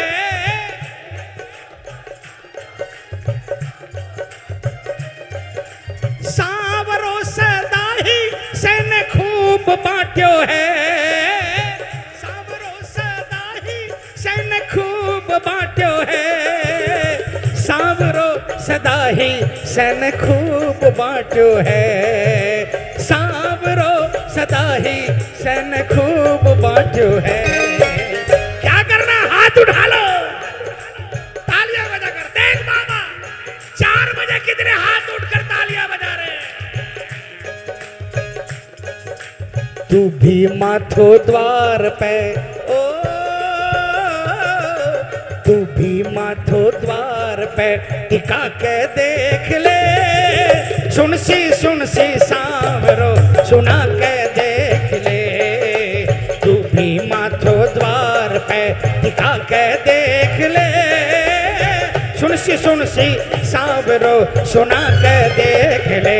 सावरो सदाही सन खूब बांट्यो है, सावरो सदाही सन खूब बांट्यो है, सावरो सदाही सन खूब बांट्यो है, सावरो सदाही सन खूब बांट्यो है। क्या करना, हाथ उठा लो, तालियां बजा कर। देख बाबा 4 बजे कितने हाथ उठकर तालियां बजा रहे हैं। तू भी माथो द्वार पे, ओ तू भी माथो द्वार पे टिका के देख ले, सुन सी सांवरो सुना के देख ले, तू भी माथो द्वार पे टिका के देख ले, सुन सी सांवरो सुना के देख ले।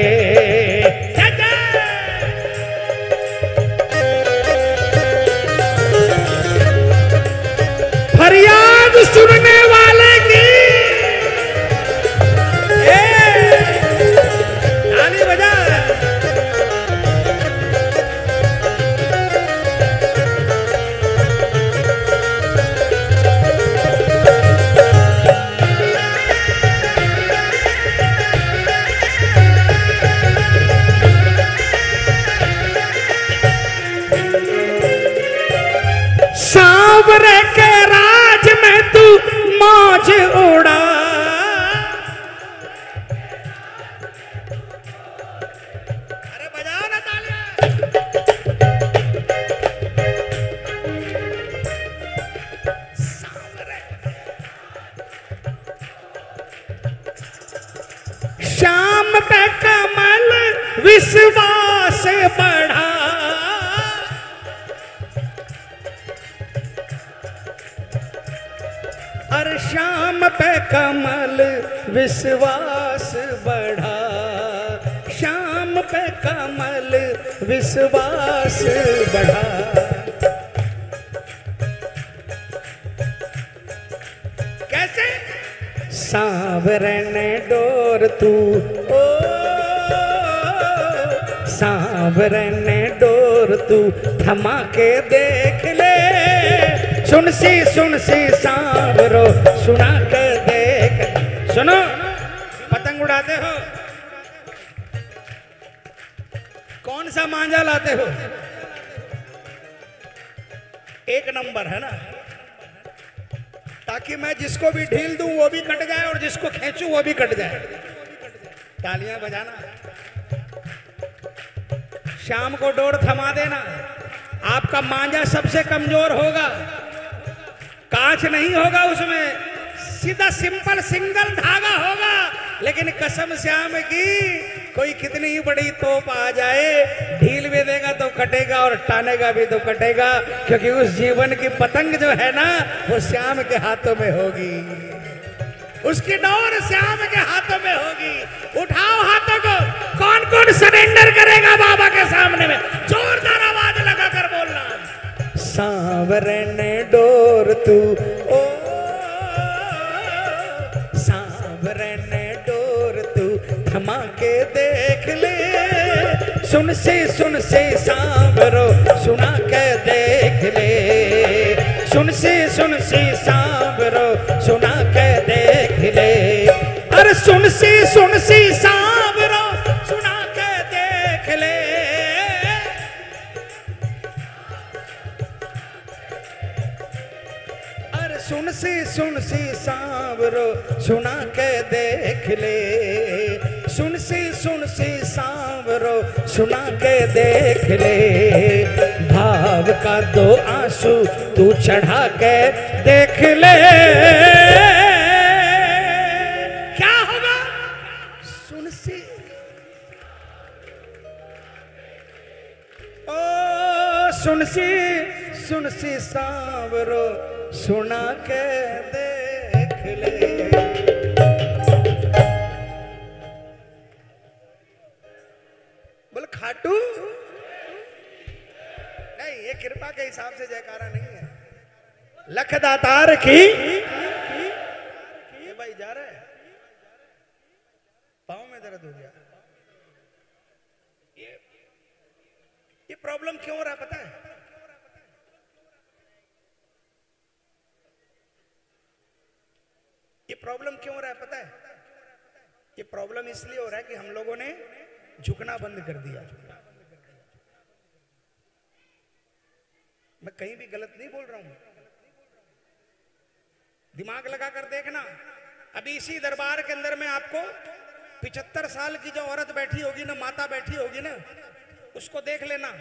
फरियाद सुनने वाले की ताली बजा। सांवरे के राज में तू मौज उड़ा, अरे बजाओ ना तालियां। शाम पे कमल विश्वास बढ़ा, अरे शाम पे कमल विश्वास बढ़ा, शाम पे कमल विश्वास बढ़ा। कैसे? सांवरन डोर तू, ओ सांवरन डोर तू थमा के देख ले, सुन सी सांवरो सुना के देख। सुनो, पतंग उड़ाते हो, कौन सा मांझा लाते हो? 1 नंबर, है ना, ताकि मैं जिसको भी ढील दूं वो भी कट जाए और जिसको खींचूं वो भी कट जाए। तालियां बजाना। शाम को डोर थमा देना, आपका मांझा सबसे कमजोर होगा, कांच नहीं होगा उसमें, सीधा सिंपल सिंगल धागा होगा, लेकिन कसम श्याम की कोई कितनी ही बड़ी तोप आ जाए, ढील भी देगा तो कटेगा और टानेगा भी तो कटेगा, क्योंकि उस जीवन की पतंग जो है ना वो श्याम के हाथों में होगी, उसकी डोर श्याम के हाथों में होगी। उठाओ हाथों को, कौन कौन सरेंडर करेगा बाबा के सामने में? जोरदार आवाज लगाकर बोलना। सांवरन डोर तू, ओ सांवरन डोर तू थमा के देख ले, सुन से सांवरो सुना के देख ले, सुन से सांवरो सुना के देख ले, अरे सुन से सांवरो सुना के देख ले। अरे सुन सी सांवरो सुना के देख ले, सुन सी सांवरो सुना के देख ले, भाव का 2 आंसू तू चढ़ा के देख ले। क्या होगा? सुन सी, ओ सुन सी सांवरो सुना के देख ले। बोल खाटू नहीं, ये कृपा के हिसाब से जयकारा नहीं है। लखदातार की ये भाई जा रहा है, पाँव में दर्द हो गया। ये प्रॉब्लम क्यों हो रहा है पता है? ये प्रॉब्लम क्यों हो रहा है पता है? ये प्रॉब्लम इसलिए हो रहा है कि हम लोगों ने झुकना बंद कर दिया। मैं कहीं भी गलत नहीं बोल रहा हूं, दिमाग लगा कर देखना। अभी इसी दरबार के अंदर में आपको 75 साल की जो औरत बैठी होगी ना, माता बैठी होगी ना, उसको देख लेना।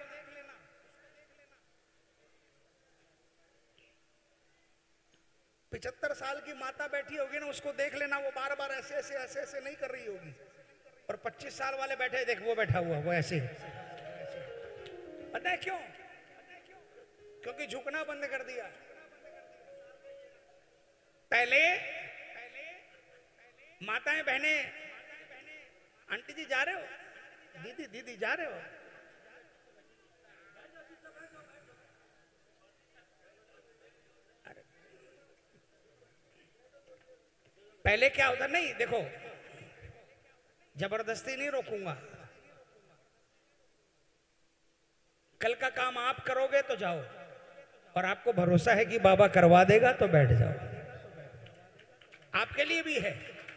पिछहत्तर साल की माता बैठी होगी ना, उसको देख लेना, वो बार बार ऐसे ऐसे ऐसे ऐसे नहीं कर रही होगी। और 25 साल वाले बैठे, देख वो बैठा हुआ वो ऐसे। पता है क्यों? क्योंकि झुकना बंद कर दिया। पहले माताएं बहनें, आंटी जी जा रहे हो, दीदी दीदी जा रहे हो, पहले क्या होता, नहीं देखो जबरदस्ती नहीं रोकूंगा, कल का काम आप करोगे तो जाओ, और आपको भरोसा है कि बाबा करवा देगा तो बैठ जाओ। आपके लिए भी है।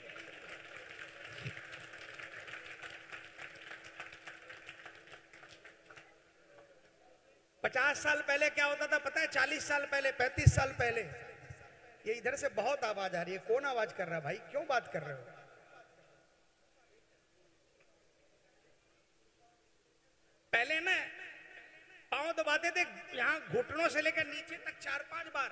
पचास साल पहले क्या होता था पता है? 40 साल पहले, 35 साल पहले, ये इधर से बहुत आवाज आ रही है। कौन आवाज कर रहा है भाई? क्यों बात कर रहे हो? पहले ना पांव दबाते थे यहां, घुटनों से लेकर नीचे तक 4-5 बार।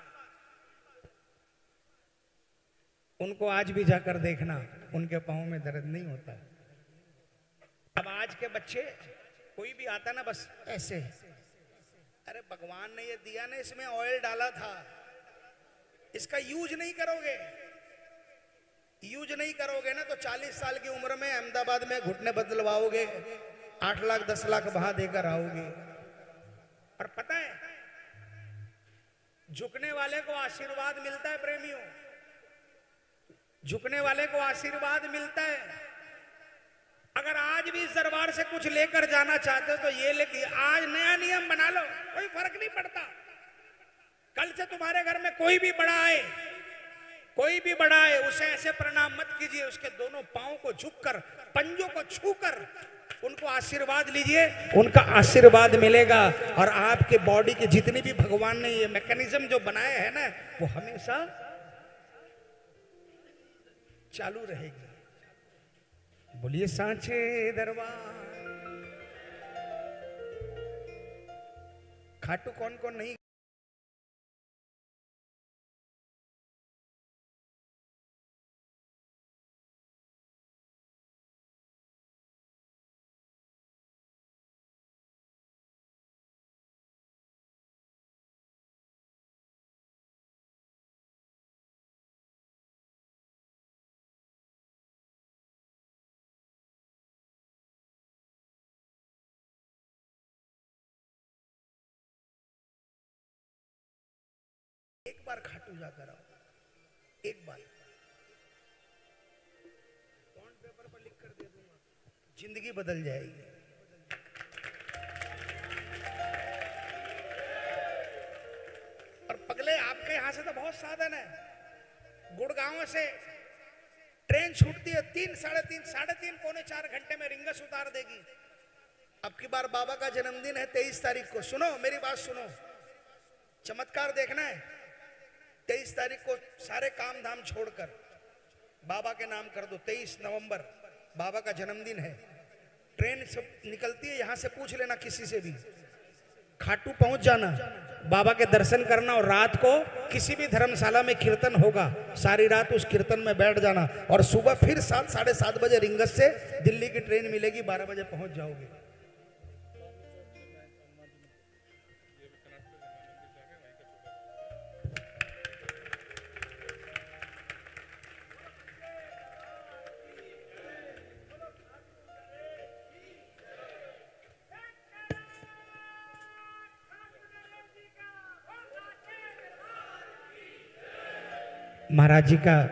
उनको आज भी जाकर देखना, उनके पांव में दर्द नहीं होता। अब आज के बच्चे, कोई भी आता ना बस ऐसे, अरे भगवान ने ये दिया ना, इसमें ऑयल डाला था, इसका यूज नहीं करोगे, यूज नहीं करोगे ना तो 40 साल की उम्र में अहमदाबाद में घुटने बदलवाओगे, 8 लाख 10 लाख बहा देकर आओगे। और पता है झुकने वाले को आशीर्वाद मिलता है प्रेमियों, झुकने वाले को आशीर्वाद मिलता है। अगर आज भी इस दरबार से कुछ लेकर जाना चाहते हो तो ये लेके आज नया नियम बना लो, कोई फर्क नहीं पड़ता। कल से तुम्हारे घर में कोई भी बड़ा आए, कोई भी बड़ा आए, उसे ऐसे प्रणाम मत कीजिए, उसके दोनों पांव को झुककर, पंजों को छूकर उनको आशीर्वाद लीजिए, उनका आशीर्वाद मिलेगा। और आपके बॉडी के जितने भी भगवान ने ये मैकेनिज्म जो बनाए हैं ना, वो हमेशा चालू रहेगी। बोलिए सांचे दरबार। खाटू कौन कौन नहीं? एक बार खाटू जाकर आओ, एक बार बॉन्ड पेपर पर लिख कर दे दूंगा, जिंदगी बदल जाएगी। और पगले आपके यहां से तो बहुत साधन है। गुड़गांव से ट्रेन छूटती है 3, साढ़े 3, पौने 4 घंटे में रिंगस उतार देगी। अब की बार बाबा का जन्मदिन है 23 तारीख को। सुनो मेरी बात सुनो, चमत्कार देखना है। 23 तारीख को सारे काम धाम छोड़कर बाबा के नाम कर दो। 23 नवंबर बाबा का जन्मदिन है। ट्रेन सब निकलती है, यहां से पूछ लेना किसी से भी, खाटू पहुंच जाना, बाबा के दर्शन करना, और रात को किसी भी धर्मशाला में कीर्तन होगा, सारी रात उस कीर्तन में बैठ जाना, और सुबह फिर 7, साढ़े 7 बजे रिंगस से दिल्ली की ट्रेन मिलेगी, 12 बजे पहुंच जाओगे। महाराज जी का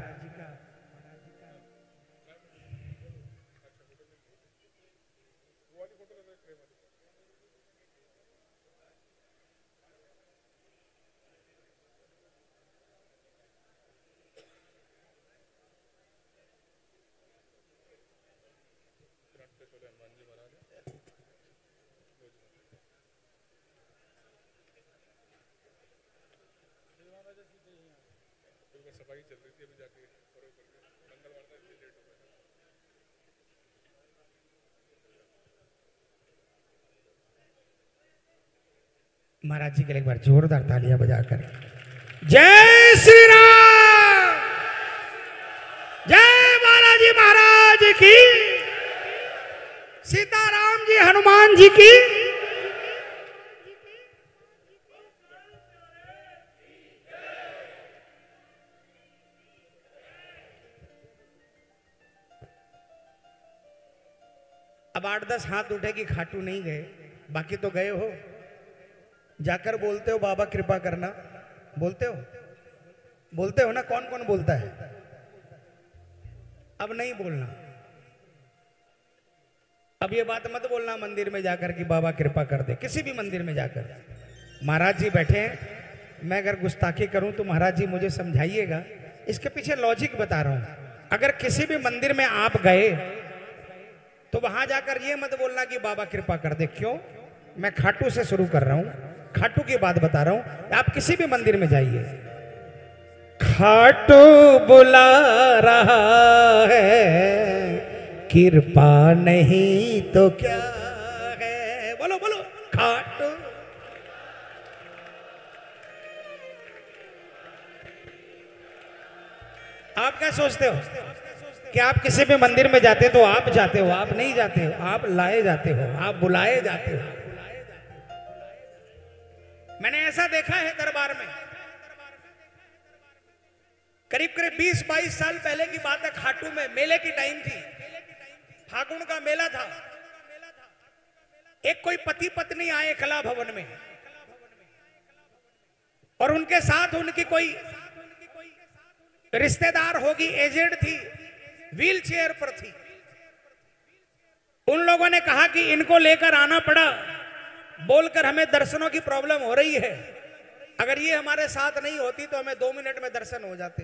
सफाई चल रही थी अभी जाके मंगलवार था इसलिए लेट हो गया। महाराज जी के लिए एक बार जोरदार तालियां बजाकर जय श्री राम, जय बालाजी महाराज की, सीताराम जी हनुमान जी की। अब 8-10 हाथ उठे कि खाटू नहीं गए, बाकी तो गए हो। जाकर बोलते हो बाबा कृपा करना, बोलते हो ना। कौन कौन बोलता है? अब नहीं बोलना। अब ये बात मत बोलना मंदिर में जाकर कि बाबा कृपा कर दे। किसी भी मंदिर में जाकर महाराज जी बैठे हैं, मैं अगर गुस्ताखी करूं तो महाराज जी मुझे समझाइएगा। इसके पीछे लॉजिक बता रहा हूं। अगर किसी भी मंदिर में आप गए तो वहां जाकर ये मत बोलना कि बाबा कृपा कर दे। क्यों? मैं खाटू से शुरू कर रहा हूं, खाटू की बात बता रहा हूं। आप किसी भी मंदिर में जाइए, खाटू बुला रहा है, कृपा नहीं तो क्या है। बोलो बोलो, खाटू। आप क्या सोचते हो कि आप किसी भी मंदिर में जाते तो आप जाते हो? आप नहीं जाते हो, आप लाए जाते हो, आप बुलाए जाते हो। मैंने ऐसा देखा है दरबार में, करीब करीब 20-22 साल पहले की बात है। खाटू में मेले की टाइम थी, फागुन का मेला था। एक कोई पति पत्नी आए कला भवन में और उनके साथ उनकी कोई रिश्तेदार होगी, एजेड थी, व्हील चेयर पर थी। उन लोगों ने कहा कि इनको लेकर आना पड़ा, बोलकर हमें दर्शनों की प्रॉब्लम हो रही है, अगर ये हमारे साथ नहीं होती तो हमें 2 मिनट में दर्शन हो जाते।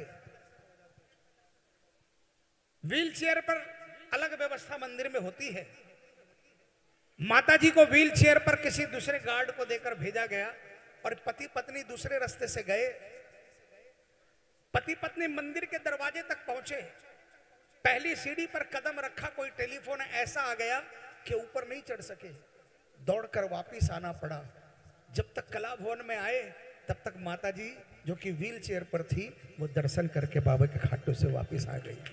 व्हील चेयर पर अलग व्यवस्था मंदिर में होती है। माता जी को व्हील चेयर पर किसी दूसरे गार्ड को देकर भेजा गया और पति पत्नी दूसरे रास्ते से गए। पति पत्नी मंदिर के दरवाजे तक पहुंचे, पहली सीढ़ी पर कदम रखा, कोई टेलीफोन ऐसा आ गया कि ऊपर नहीं चढ़ सके, दौड़कर वापस आना पड़ा। जब तक कला भवन में आए तब तक माता जी जो कि व्हील चेयर पर थी वो दर्शन करके बाबा के खाटू से वापस आ गई।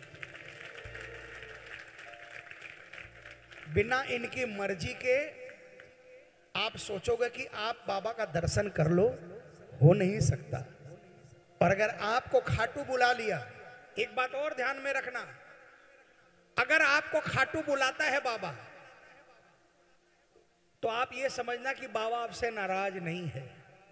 बिना इनकी मर्जी के आप सोचोगे कि आप बाबा का दर्शन कर लो, हो नहीं सकता। और अगर आपको खाटू बुला लिया, एक बात और ध्यान में रखना, अगर आपको खाटू बुलाता है बाबा तो आप ये समझना कि बाबा आपसे नाराज नहीं है।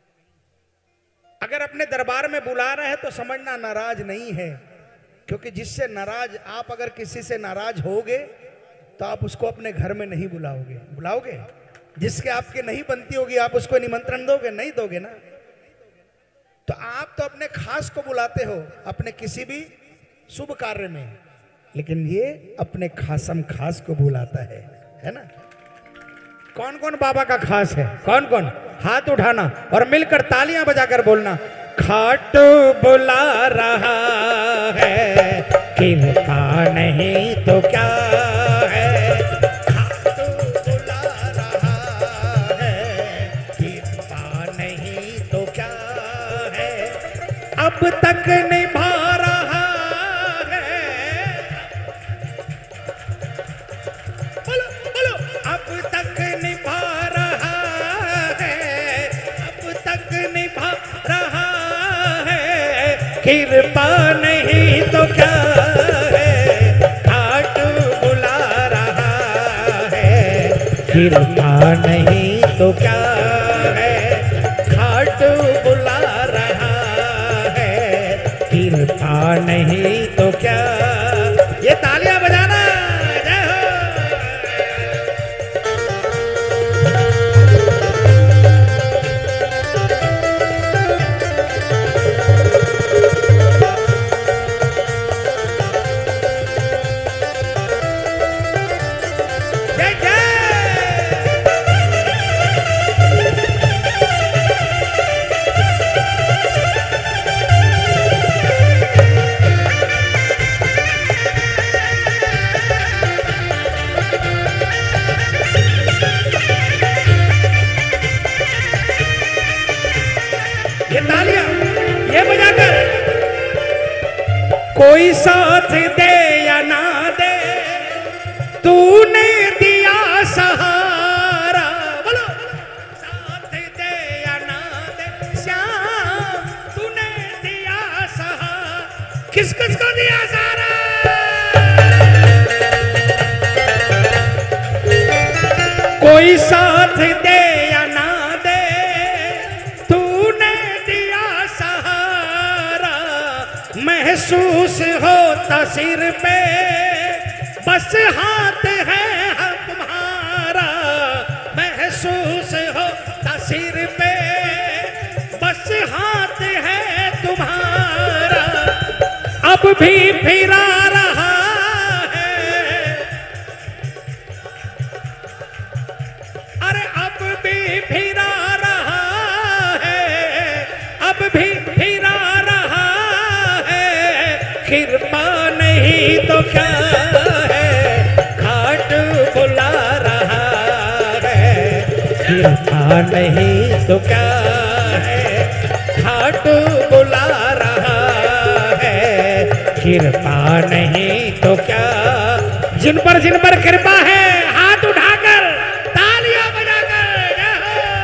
अगर अपने दरबार में बुला रहे हैं तो समझना नाराज नहीं है, क्योंकि जिससे नाराज आप अगर किसी से नाराज होगे तो आप उसको अपने घर में नहीं बुलाओगे। बुलाओगे? जिसके आपके नहीं बनती होगी आप उसको निमंत्रण दोगे? नहीं दोगे ना। तो आप तो अपने खास को बुलाते हो अपने किसी भी शुभ कार्य में, लेकिन ये अपने खासम खास को बुलाता है ना। कौन कौन बाबा का खास है? कौन कौन? हाथ उठाना और मिलकर तालियां बजाकर बोलना, खाटू बुला रहा है, कृपा नहीं तो क्या है। खाटू बुला रहा है, कृपा नहीं तो क्या है। अब तक निभा रहा है, बोलो बोलो, अब तक निभा रहा है, अब तक निभा रहा है, कृपा नहीं तो क्या है। खाटू बुला रहा है, कृपा नहीं तो क्या है। खाटू बुला रहा है, कृपा ये तालियां ये बजाकर, कोई साथ दे या ना दे, तूने दिया सहारा, बोलो साथ दे या ना दे श्याम, तूने दिया सहारा, किस किस को दिया सहारा? कोई साथ दे या ना दे, तूने दिया सहारा, महसूस होता सिर पे बस हाथ है तुम्हारा, महसूस होता सिर पे बस हाथ है तुम्हारा, अब भी फिरा रहा है, अरे अब भी फिरा रहा है, अब भी फिरा रहा है, कृपा नहीं तो क्या बुला रहा है, कृपा नहीं तो क्या है, घाट बुला रहा है, कृपा नहीं तो क्या, जिन पर कृपा है हाथ उठाकर तालियां बजाकर जय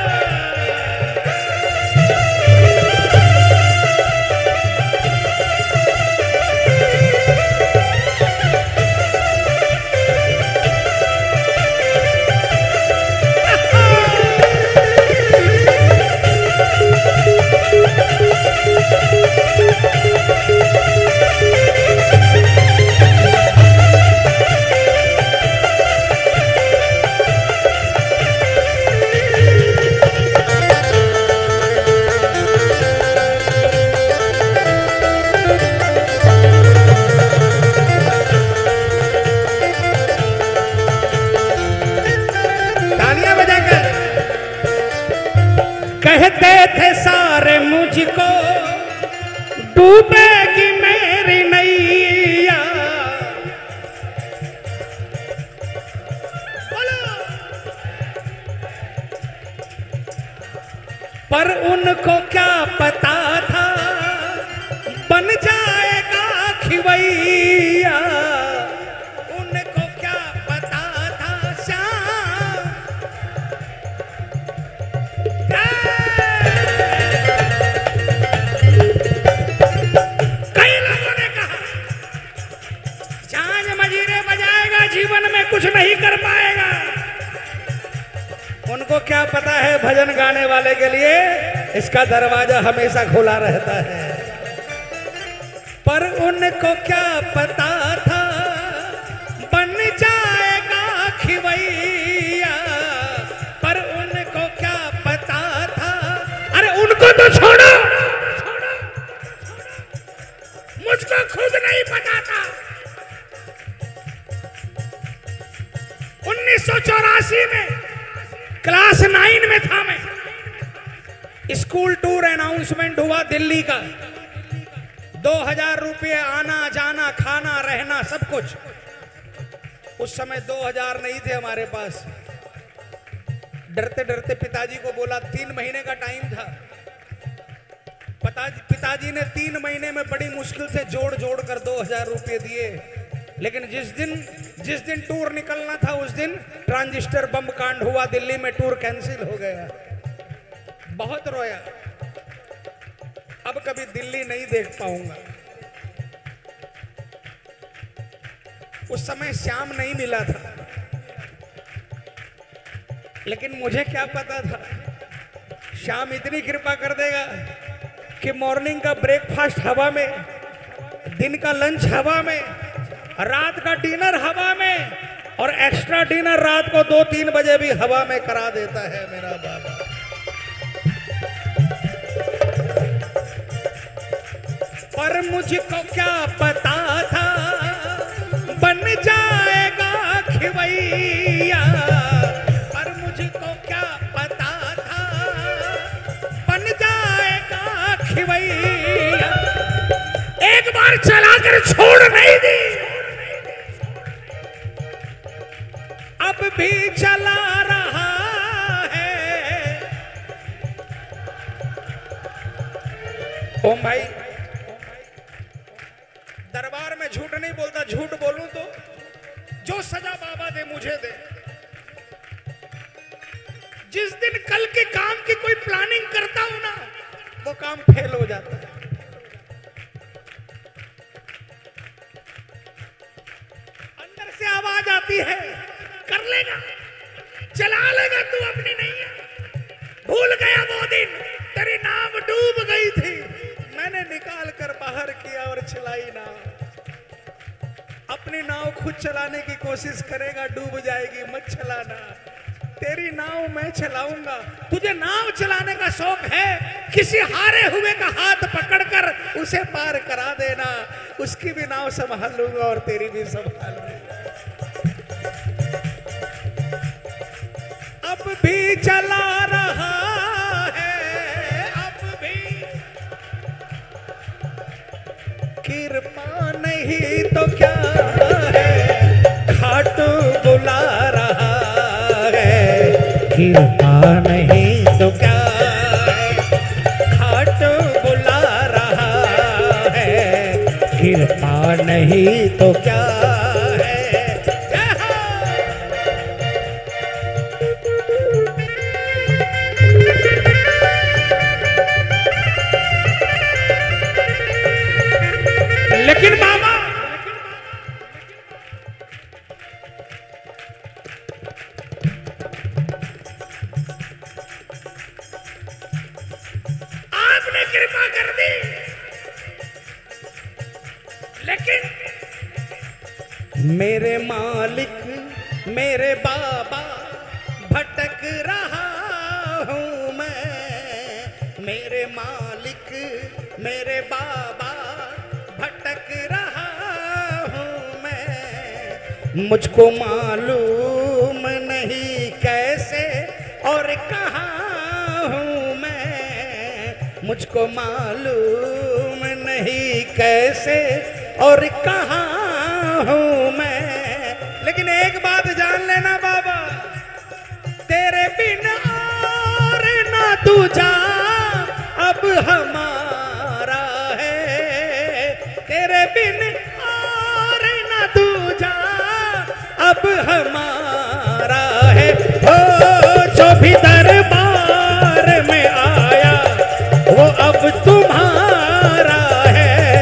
कहते थे सारे मुझको डूबेगी मेरी नैया, बोलो, पर उनको क्या पता था बन जाएगा खिवैया, उनको क्या पता था श्याम, जीवन में कुछ नहीं कर पाएगा, उनको क्या पता है भजन गाने वाले के लिए इसका दरवाजा हमेशा खुला रहता है, पर उनको क्या पता था बन जाएगा खिवैया, पर उनको क्या पता था, अरे उनको तो छोड़ो, मुझको खुद नहीं पता था। 1984 में क्लास 9 में था मैं, स्कूल टूर अनाउंसमेंट हुआ दिल्ली का, 2000 रुपये आना जाना खाना रहना सब कुछ, उस समय 2000 नहीं थे हमारे पास, डरते डरते पिताजी को बोला, 3 महीने का टाइम था, पिताजी ने 3 महीने में बड़ी मुश्किल से जोड़ जोड़ कर 2000 रुपये दिए, लेकिन जिस दिन टूर निकलना था उस दिन ट्रांजिस्टर बम कांड हुआ दिल्ली में, टूर कैंसिल हो गया, बहुत रोया, अब कभी दिल्ली नहीं देख पाऊंगा। उस समय श्याम नहीं मिला था, लेकिन मुझे क्या पता था श्याम इतनी कृपा कर देगा कि मॉर्निंग का ब्रेकफास्ट हवा में, दिन का लंच हवा में, रात का डिनर हवा में, और एक्स्ट्रा डिनर रात को 2-3 बजे भी हवा में करा देता है मेरा बाबा। पर मुझको क्या पता था बन जाएगा खिवैया, पर मुझको क्या पता था बन जाएगा खिवैया, एक बार चलाकर छोड़ नहीं दी, अब भी चला रहा है, ओम भाई, दरबार में झूठ नहीं बोलता, झूठ बोलूं तो जो सजा बाबा दे मुझे दे। जिस दिन कल के काम की कोई प्लानिंग करता हूं ना, वो काम फेल हो जाता है। अंदर से आवाज आती है, कर लेगा, चला लेगा तू अपनी नैया। भूल गया वो दिन तेरी नाव डूब गई थी, मैंने निकाल कर बाहर किया और चलाई नाव। अपनी नाव खुद चलाने की कोशिश करेगा, डूब जाएगी, मत चलाना। तेरी नाव मैं चलाऊंगा। तुझे नाव चलाने का शौक है, किसी हारे हुए का हाथ पकड़कर उसे पार करा देना, उसकी भी नाव संभाल लूंगा और तेरी भी संभाल लूंगा। अब भी चला रहा है, अब भी कृपा नहीं तो क्या है, खाटू बुला रहा है, कृपा नहीं तो क्या है, खाटू बुला रहा है, कृपा नहीं तो क्या है। लेकिन बाबा, आपने कृपा कर दी, लेकिन मेरे मालिक मेरे बाबा भटक रहा हूं मैं, मेरे मालिक मेरे बाबा भटक रहा हूं मैं। मुझको मालूम नहीं कैसे और कहाँ हूं मैं, मुझको मालूम नहीं कैसे और कहाँ हूं मैं। लेकिन एक बात जान लेना बाबा, तेरे बिन और ना दूजा अब हमारा है, तेरे बिन और ना दूजा अब हमारा है। ओ जो भी दरबार में आया वो अब तुम्हारा है।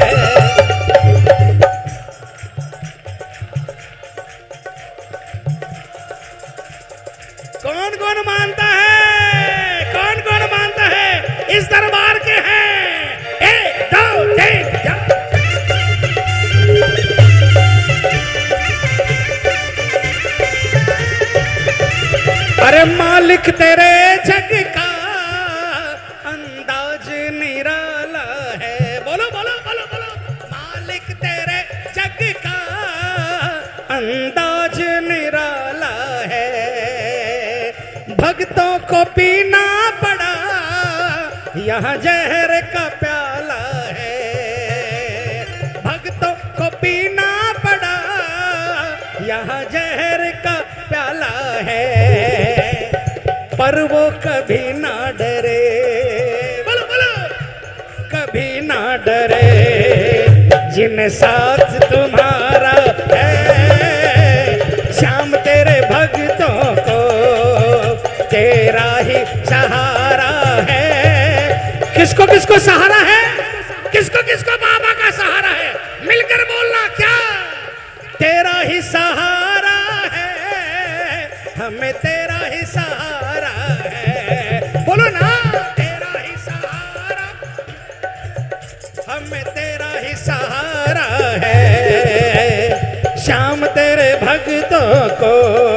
कौन कौन मानता है, कौन कौन मानता है इस दरबार के हैं? 1 2 3 4। अरे मालिक तेरे जग का अंदाज निराला है, बोलो बोलो बोलो बोलो। मालिक तेरे जग का अंदाज निराला है, भक्तों को पीना पड़ा यहाँ जहर का प्याला है, भक्तों को पीना पड़ा यहाँ जहर का प्याला है। पर वो कभी ना डरे, बोलो बोलो, कभी ना डरे, जिन साथ तुम्हारा है। श्याम तेरे भक्तों को तेरा ही सहारा है। किसको किसको सहारा है, किसको किसको बाबा का सहारा है? मिलकर बोलना, क्या तेरा ही सहारा है, हमें तेरा ही सहारा है। बोलो ना, तेरा ही सहारा, हमें तेरा ही सहारा है। श्याम तेरे भक्तों को,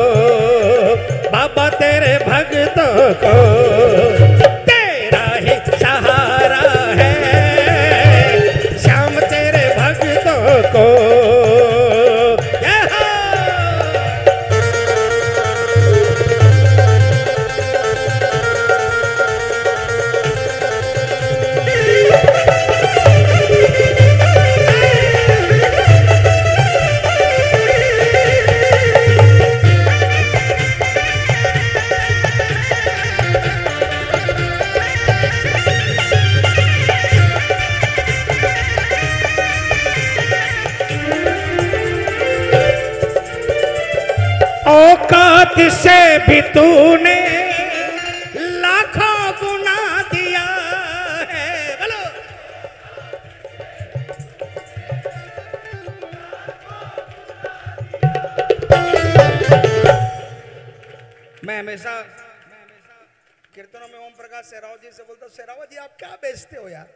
बाबा तेरे भक्तों को तेरा ही सहारा है। श्याम तेरे भक्तों को औकात से भी तूने लाखों गुना दिया है। बोलो। मैं हमेशा कीर्तनों में ओम प्रकाश सेहरावत जी से बोलता हूँ, सेहरावत जी आप क्या बेचते हो यार।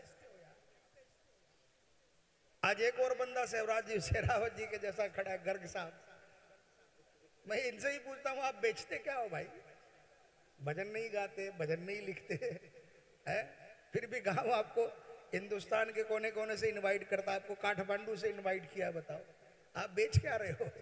आज एक और बंदा सेहरावत जी के जैसा खड़ा है, गर्ग साहब। मैं इनसे ही पूछता हूँ आप बेचते क्या हो भाई। भजन नहीं गाते, भजन नहीं लिखते है, फिर भी गाँव आपको हिंदुस्तान के कोने कोने से इनवाइट करता, आपको काठमांडू से इनवाइट किया। बताओ आप बेच क्या रहे हो।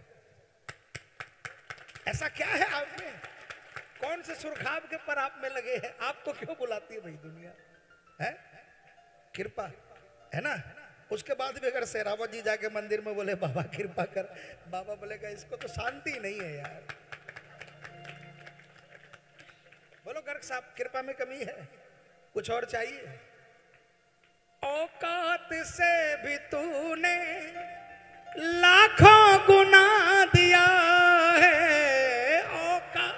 ऐसा क्या है आप में, कौन से सुरखाब के पर आप में लगे हैं। आपको क्यों बुलाती है भाई दुनिया है। कृपा है ना। उसके बाद भी अगर सेहरावत जी जाके मंदिर में बोले बाबा कृपा कर, बाबा बोलेगा इसको तो शांति नहीं है यार। बोलो गर्ग साहब कृपा में कमी है, कुछ और चाहिए। औकात से भी तूने लाखों गुना दिया है। औकात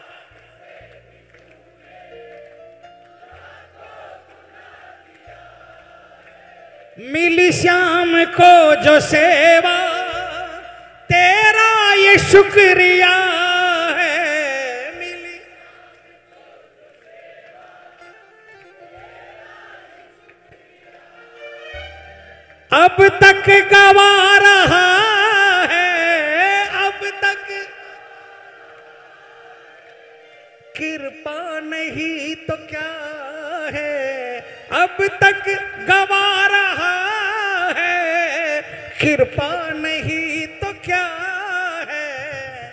मिली श्याम को जो सेवा तेरा ये शुक्रिया है। मिली अब तक गवा रहा है, अब तक कृपा नहीं तो क्या है। अब तक गवा रहा है, कृपा नहीं तो क्या है।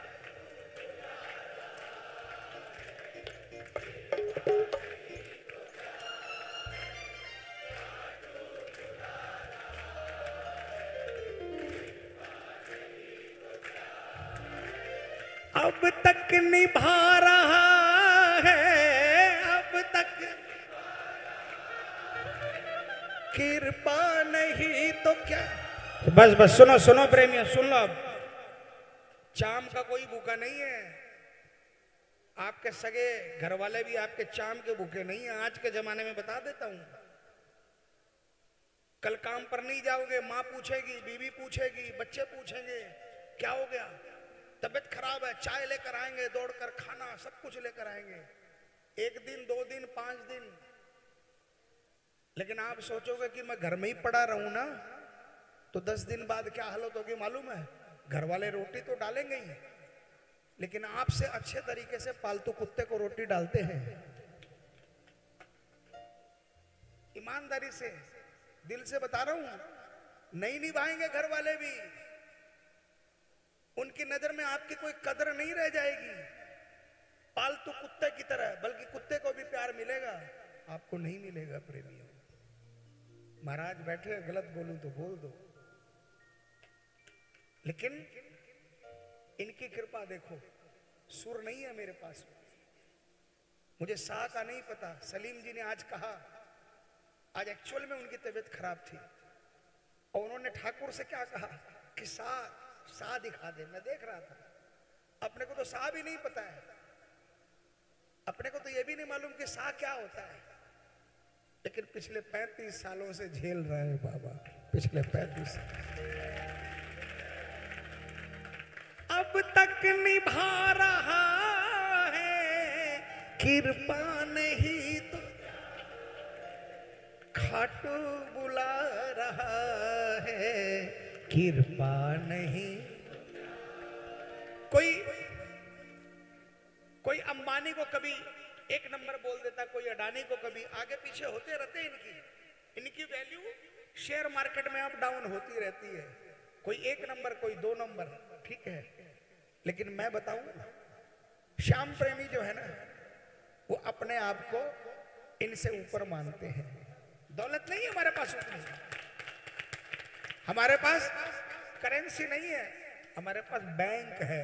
अब तक निभा रहा है, अब तक कृपा नहीं तो क्या। बस बस सुनो सुनो प्रेमियों सुन लो। अब चाम का कोई भूखा नहीं है। आपके सगे घर वाले भी आपके चाम के भूखे नहीं है। आज के जमाने में बता देता हूं, कल काम पर नहीं जाओगे, माँ पूछेगी, बीवी पूछेगी, बच्चे पूछेंगे क्या हो गया, तबीयत खराब है, चाय लेकर आएंगे, दौड़कर खाना सब कुछ लेकर आएंगे। 1 दिन 2 दिन 5 दिन, लेकिन आप सोचोगे कि मैं घर में ही पड़ा रहूं ना, तो 10 दिन बाद क्या हालत होगी मालूम है। घर वाले रोटी तो डालेंगे ही, लेकिन आपसे अच्छे तरीके से पालतू कुत्ते को रोटी डालते हैं। ईमानदारी से दिल से बता रहा हूं, नहीं निभाएंगे घर वाले भी। उनकी नजर में आपकी कोई कदर नहीं रह जाएगी। पालतू कुत्ते की तरह, बल्कि कुत्ते को भी प्यार मिलेगा, आपको नहीं मिलेगा प्रेमियों। महाराज बैठे, गलत बोलूं तो बोल दो, लेकिन इनकी कृपा देखो। सुर नहीं है मेरे पास, मुझे सा का नहीं पता। सलीम जी ने आज कहा, आज एक्चुअल में उनकी तबीयत खराब थी और उन्होंने ठाकुर से क्या कहा कि सा दिखा दे। मैं देख रहा था, अपने को तो सा भी नहीं पता है, अपने को तो यह भी नहीं मालूम कि सा क्या होता है, लेकिन पिछले 35 सालों से झेल रहे हैं बाबा, पिछले 35 साल। अब तक निभा रहा है, कृपा नहीं तो खाटू बुला रहा है, कृपा नहीं। कोई अंबानी को कभी 1 नंबर बोल देता, कोई अडानी को कभी। आगे पीछे होते रहते इनकी वैल्यू शेयर मार्केट में अप डाउन होती रहती है। कोई 1 नंबर, कोई 2 नंबर, ठीक है। लेकिन मैं बताऊं, श्याम प्रेमी जो है ना, वो अपने आप को इनसे ऊपर मानते हैं। दौलत नहीं है हमारे पास उतनी, हमारे पास करेंसी नहीं है, हमारे पास बैंक है।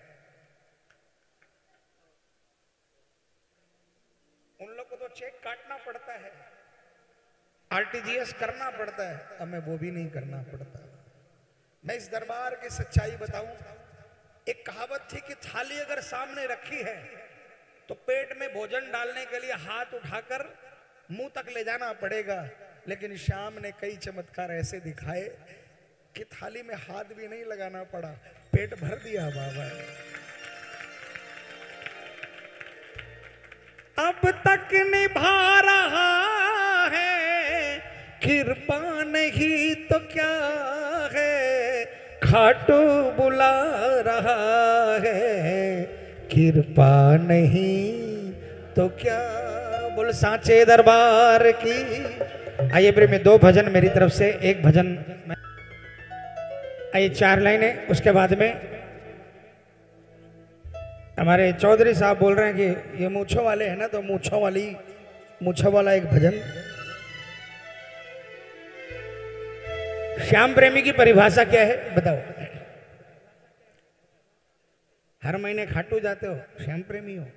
उन लोग को तो चेक काटना पड़ता है, आरटीजीएस करना पड़ता है, हमें वो भी नहीं करना पड़ता। मैं इस दरबार की सच्चाई बताऊं, एक कहावत थी कि थाली अगर सामने रखी है तो पेट में भोजन डालने के लिए हाथ उठाकर मुंह तक ले जाना पड़ेगा, लेकिन श्याम ने कई चमत्कार ऐसे दिखाए कि थाली में हाथ भी नहीं लगाना पड़ा, पेट भर दिया बाबा। अब तक निभा रहा है, कृपा नहीं तो क्या है, खाटू बुला रहा है, कृपा नहीं तो क्या। बोल सांचे दरबार की। आइए प्रेम में 2 भजन मेरी तरफ से, एक भजन आइए 4 लाइनें, उसके बाद में हमारे चौधरी साहब बोल रहे हैं कि ये मूछों वाले हैं ना, तो मूछों वाला एक भजन। श्याम प्रेमी की परिभाषा क्या है बताओ? हर महीने खाटू जाते हो, श्याम प्रेमी हो?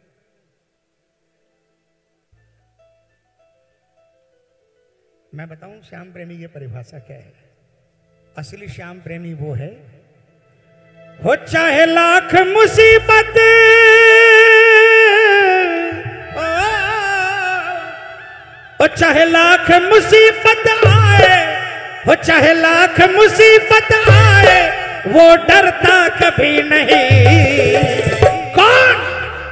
मैं बताऊं श्याम प्रेमी की परिभाषा क्या है? असली श्याम प्रेमी वो है, हो चाहे लाख मुसीबत, हो चाहे लाख मुसीबत आए, हो चाहे लाख मुसीबत आए, वो डरता कभी नहीं। कौन?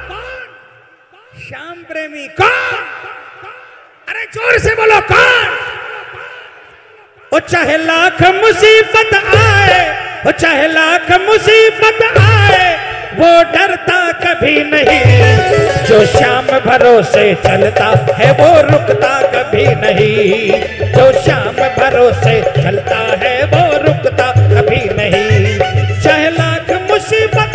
श्याम प्रेमी। कौन? अरे जोर से बोलो कौन? ओ चाहे लाख मुसीबत आए, ओ चाहे लाख मुसीबत आए, वो डरता कभी नहीं। जो श्याम भरोसे चलता है वो रुकता कभी नहीं। जो श्याम भरोसे चलता है वो रुकता कभी नहीं। चाहे लाख मुसीबत,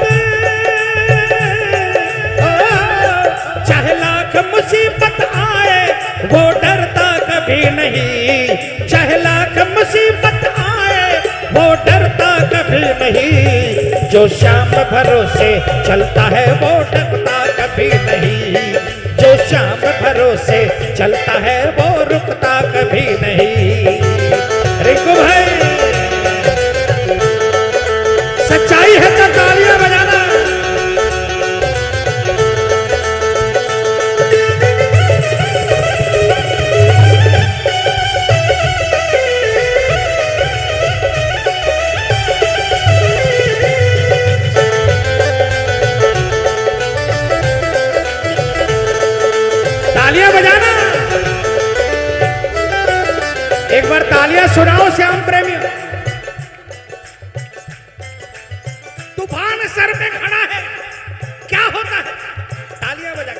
चाहे लाख मुसीबत आए, वो डरता कभी नहीं। चाहे लाख मुसीबत आए, वो डरता कभी नहीं। जो श्याम भरोसे चलता है वो डरता कभी नहीं। जो श्याम भरोसे चलता है वो रुकता कभी नहीं। रिंकू भाई सच्चाई है तो तालियां बजाना। तालियां बजाना, एक बार तालियां सुनाओ श्याम प्रेमियों। तूफान सर पे खड़ा है, क्या होता है? तालियां बजा।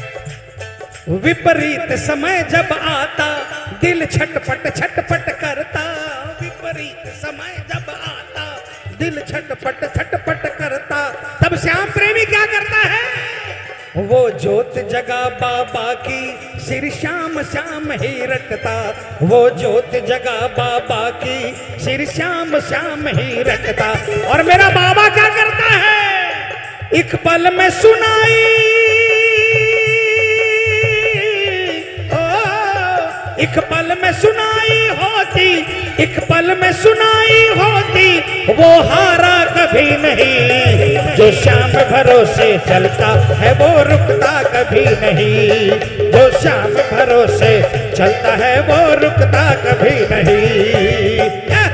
विपरीत समय जब आता, दिल छटपट छटपट करता। विपरीत समय जब आता, दिल छटपट छटपट करता। तब श्याम प्रेमी क्या करता है? वो जोत जगा बाबा की, सिर श्याम श्याम ही रटता। वो जोत जगा बाबा की, सिर श्याम श्याम ही रटता। और मेरा बाबा क्या करता है? एक पल में सुनाई, एक पल में सुनाई होती, एक पल में सुनाई होती, वो हारा कभी नहीं। जो श्याम भरोसे चलता है वो रुकता कभी नहीं। जो श्याम भरोसे चलता है वो रुकता कभी नहीं।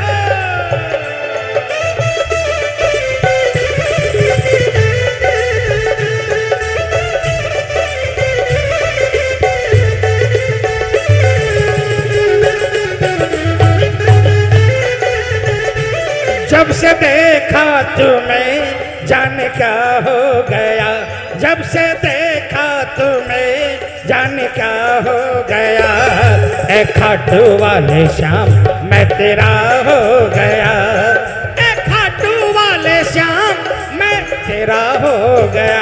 जब से देखा तुम्हें जाने क्या हो गया। जब से देखा तुम्हें जाने क्या हो गया। ए खाटू वाले श्याम मैं तेरा हो गया। ए खाटू वाले श्याम मैं तेरा हो गया।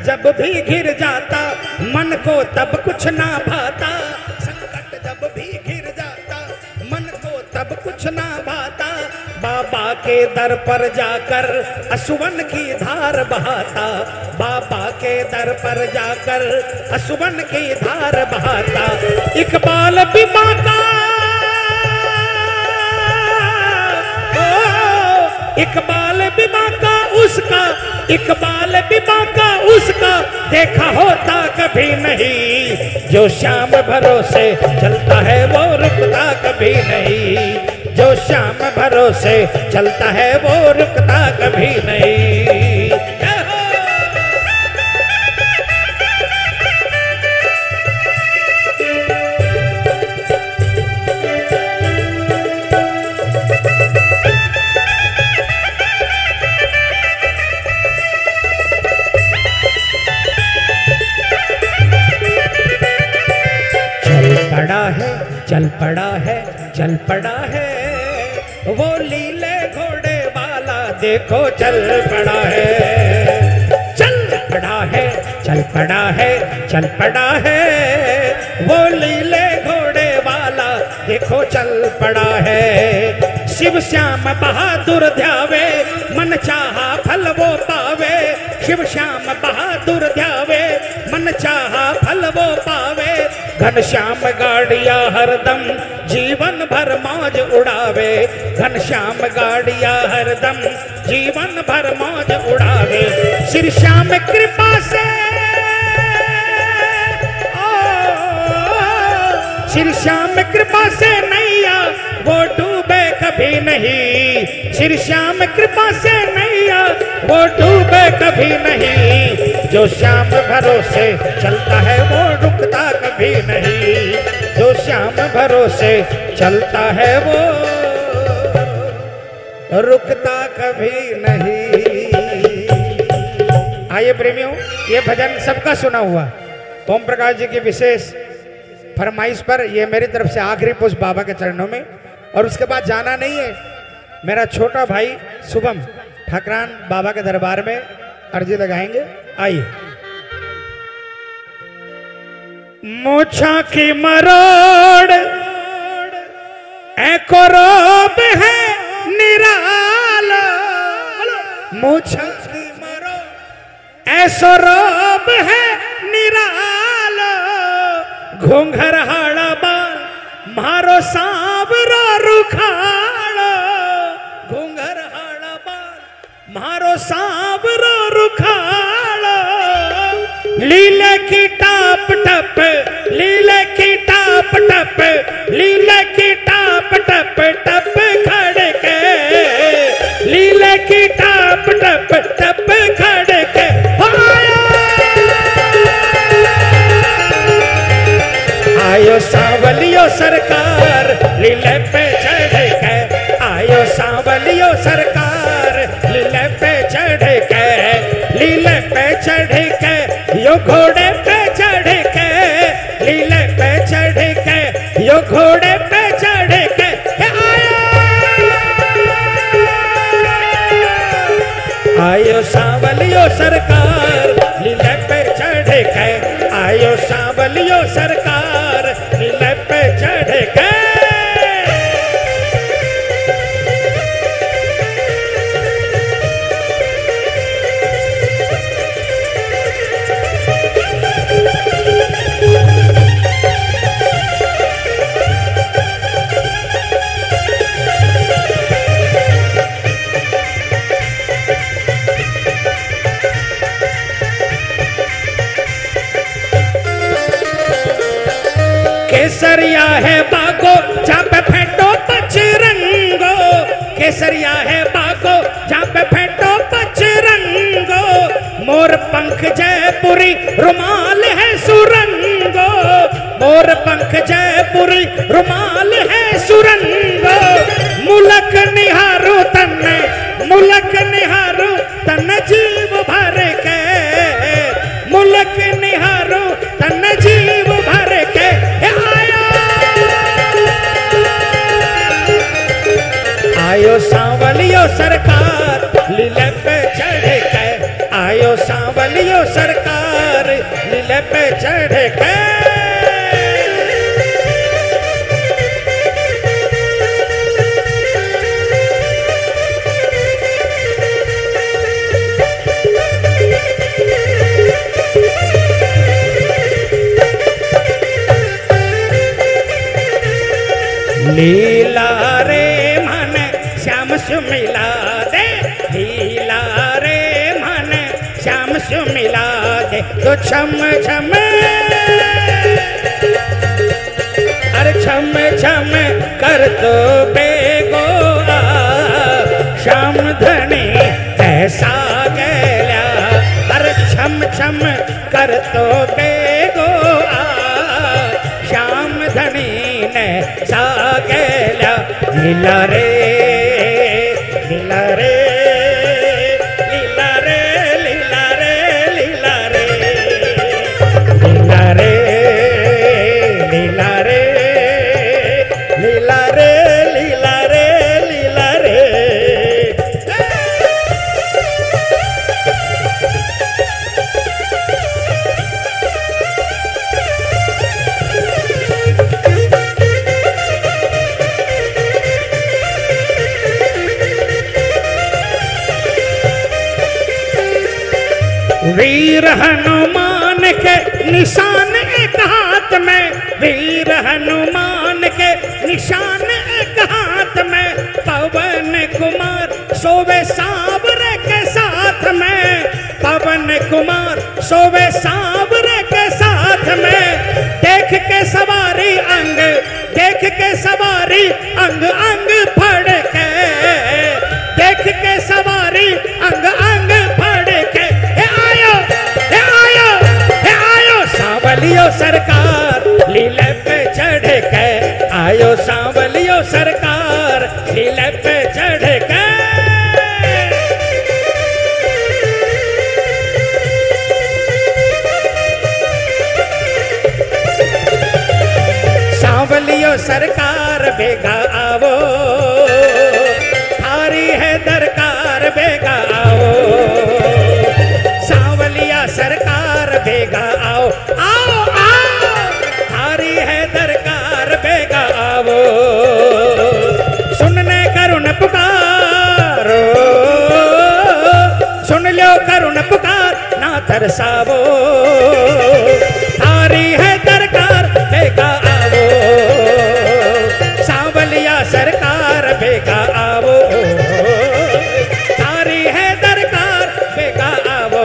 जब भी घिर जाता मन को तब कुछ ना भाता, संकट जब भी घिर जाता मन को तब कुछ ना भाता, बाबा के दर पर जाकर असुवन की धार बहाता, बाबा के दर पर जाकर असुवन की धार बहाता। इकबाल बीमा का, इकबाल बीमा का उसका, इकबाल बीमा का उसका देखा होता कभी नहीं, जो शाम भरोसे चलता है वो रुकता कभी नहीं, जो शाम भरोसे चलता है वो रुकता कभी नहीं। चल पड़ा है, चल पड़ा है वो लीले घोड़े वाला देखो चल पड़ा है, चल पड़ा है, चल पड़ा है, चल पड़ा है वो लीले घोड़े वाला देखो चल पड़ा है। शिव श्याम बहादुर ध्यावे मन चाहा फल वो पावे, शिव श्याम बहादुर ध्यावे मन चाहा फल वो पावे, घनश्याम गाड़िया हरदम जीवन भर मौज उड़ावे, घनश्याम गाड़िया हरदम जीवन भर मौज उड़ावे। श्री श्याम कृपा से, श्री श्याम कृपा से नैया वो डूबे कभी नहीं, श्री श्याम कृपा से नैया वो डूबे कभी नहीं, जो श्याम भरोसे चलता है वो रुकता कभी नहीं, जो श्याम भरोसे चलता है वो रुकता कभी नहीं। आइए प्रेमियों, ये भजन सबका सुना हुआ, ओम प्रकाश जी की विशेष फरमाइश पर ये मेरी तरफ से आखिरी पुष्प बाबा के चरणों में, और उसके बाद जाना नहीं है। मेरा छोटा भाई शुभम ठाकरान बाबा के दरबार में अर्जी लगाएंगे। आइए। मोछा की मरोड़ एको रोब है निराला, मोछा की मरोड़ ऐसो रोब है निराला, घूंघर हाड़ा बाल मारो सांवरो रुखाड़ा, घूंघर हाड़ा बाल मारो सांवरो रुखाड़ा, लीले की टाप टप, लीले की टाप टप, लीले की टाप टप टप खड़े के, लीले की टाप टप टप खड़े के आयो सांवलियो सरकार लीले पे चढ़ के, आयो सांवलियो सरकार लीले पे चढ़ के, लीले पे चढ़ के यो घोड़े पे चढ़ के, लीले पे चढ़ के यो घोड़े पे चढ़ के आयो सांवलियो सरकार लीले पे चढ़ के, आयो सांवलियो सरकार लीले पे चढ़ के। केसरिया है बागो जहाँ पे फेंटो पचरंगो, केसरिया है बागो जहाँ पे फेंटो पचरंगो, मोर पंख जयपुरी रुमाल है सुरंगो, मोर पंख जयपुरी रुमाल है सुरंगो, मुलक निहारो तन, मुलक निहारो तन जीव भर के, मुलक निहारो तन जीव भर के आयो सांवलियो सरकार लीले पे चढ़ के, आयो सांवलियो सरकार लीले पे चढ़ के। लीला रे मन श्याम सुमिला दे, लीला रे मन श्याम सुमिला दे, तो छम छम अरे छम छम कर तो बेगो श्याम धनी ऐसा गया, अरे छम छम कर तो बेगो श्याम धनी ने सा गया। लीला रे लीला रे लीला रे लीला रे लीला रे लीला रे लीला रे लीला रे लीला रे लीला रे। वीर हनुमान के निशान एक हाथ में, वीर हनुमान के निशान एक हाथ में, पवन कुमार सोवे सांवरे के साथ में, पवन कुमार सोवे सांवरे के साथ में। देख के सवारी अंग, देख के सवारी अंग अंग फड़ के, देख के सवारी अंग अंग फड़ के। सांवलियो सरकार लीले पे चढ़ के, आयो सांवलियो सरकार लीले पे चढ़ के। सांवलियो सरकार बेगा आवो, थारी है दरकार बेगा आओ, सांवलिया सरकार बेगा आओ, आओ आओ थारी है दरकार बेगा आवो। सुनने करुण पुकारो, सुन लो करुण पुकार ना तरसावो, थारी है दरकार बेगा आवो, सांवलिया सरकार बेगा आवो, थारी है दरकार बेगा आवो।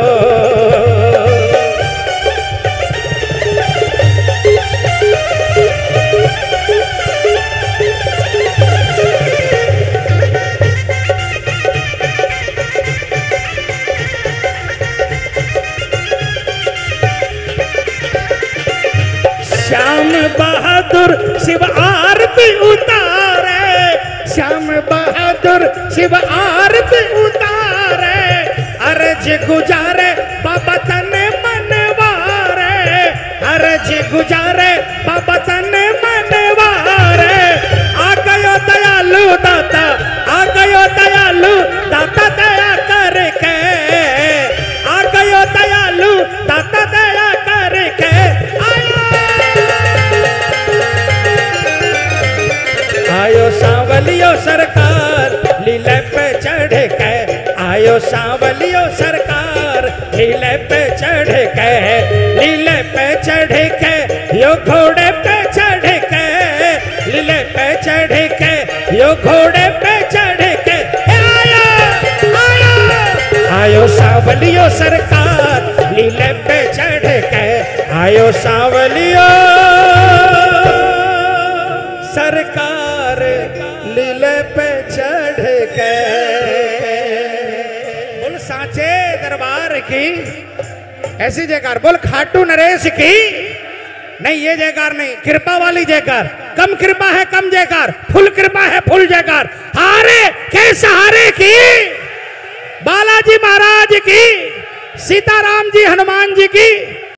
श्याम बहादुर शिव आरती उतारे, श्याम बहादुर शिव आरती उतारे, अर्ज गुजारे बाबा तने मनवारे, अर्ज गुजारे बाबा तने मनवारे। आ गयो दयालु दाता, आ गयो दयालु दाता दया करके, आ गयो दयालु दाता दया करके। आयो सांवलियो सरकार लीले पे चढ़ के, आयो सांवलियो सरकार लीले पे चढ़ के, लीले पे चढ़ के, यो घोड़े पे चढ़ के, लीले पे चढ़ के, यो घोड़े पे चढ़ के। आयो आयो आयो सांवलियो सरकार लीले पे चढ़ के, आयो सांवलियो सरकार लीले पे चढ़ के। बोल सांचे दरबार की ऐसी जयकार, बोल खाटू नरेश की नहीं ये जयकार नहीं, कृपा वाली जयकार। कम कृपा है कम जयकार, फुल कृपा है फुल जयकार। हारे के सहारे की, बालाजी महाराज की, सीताराम जी हनुमान जी की।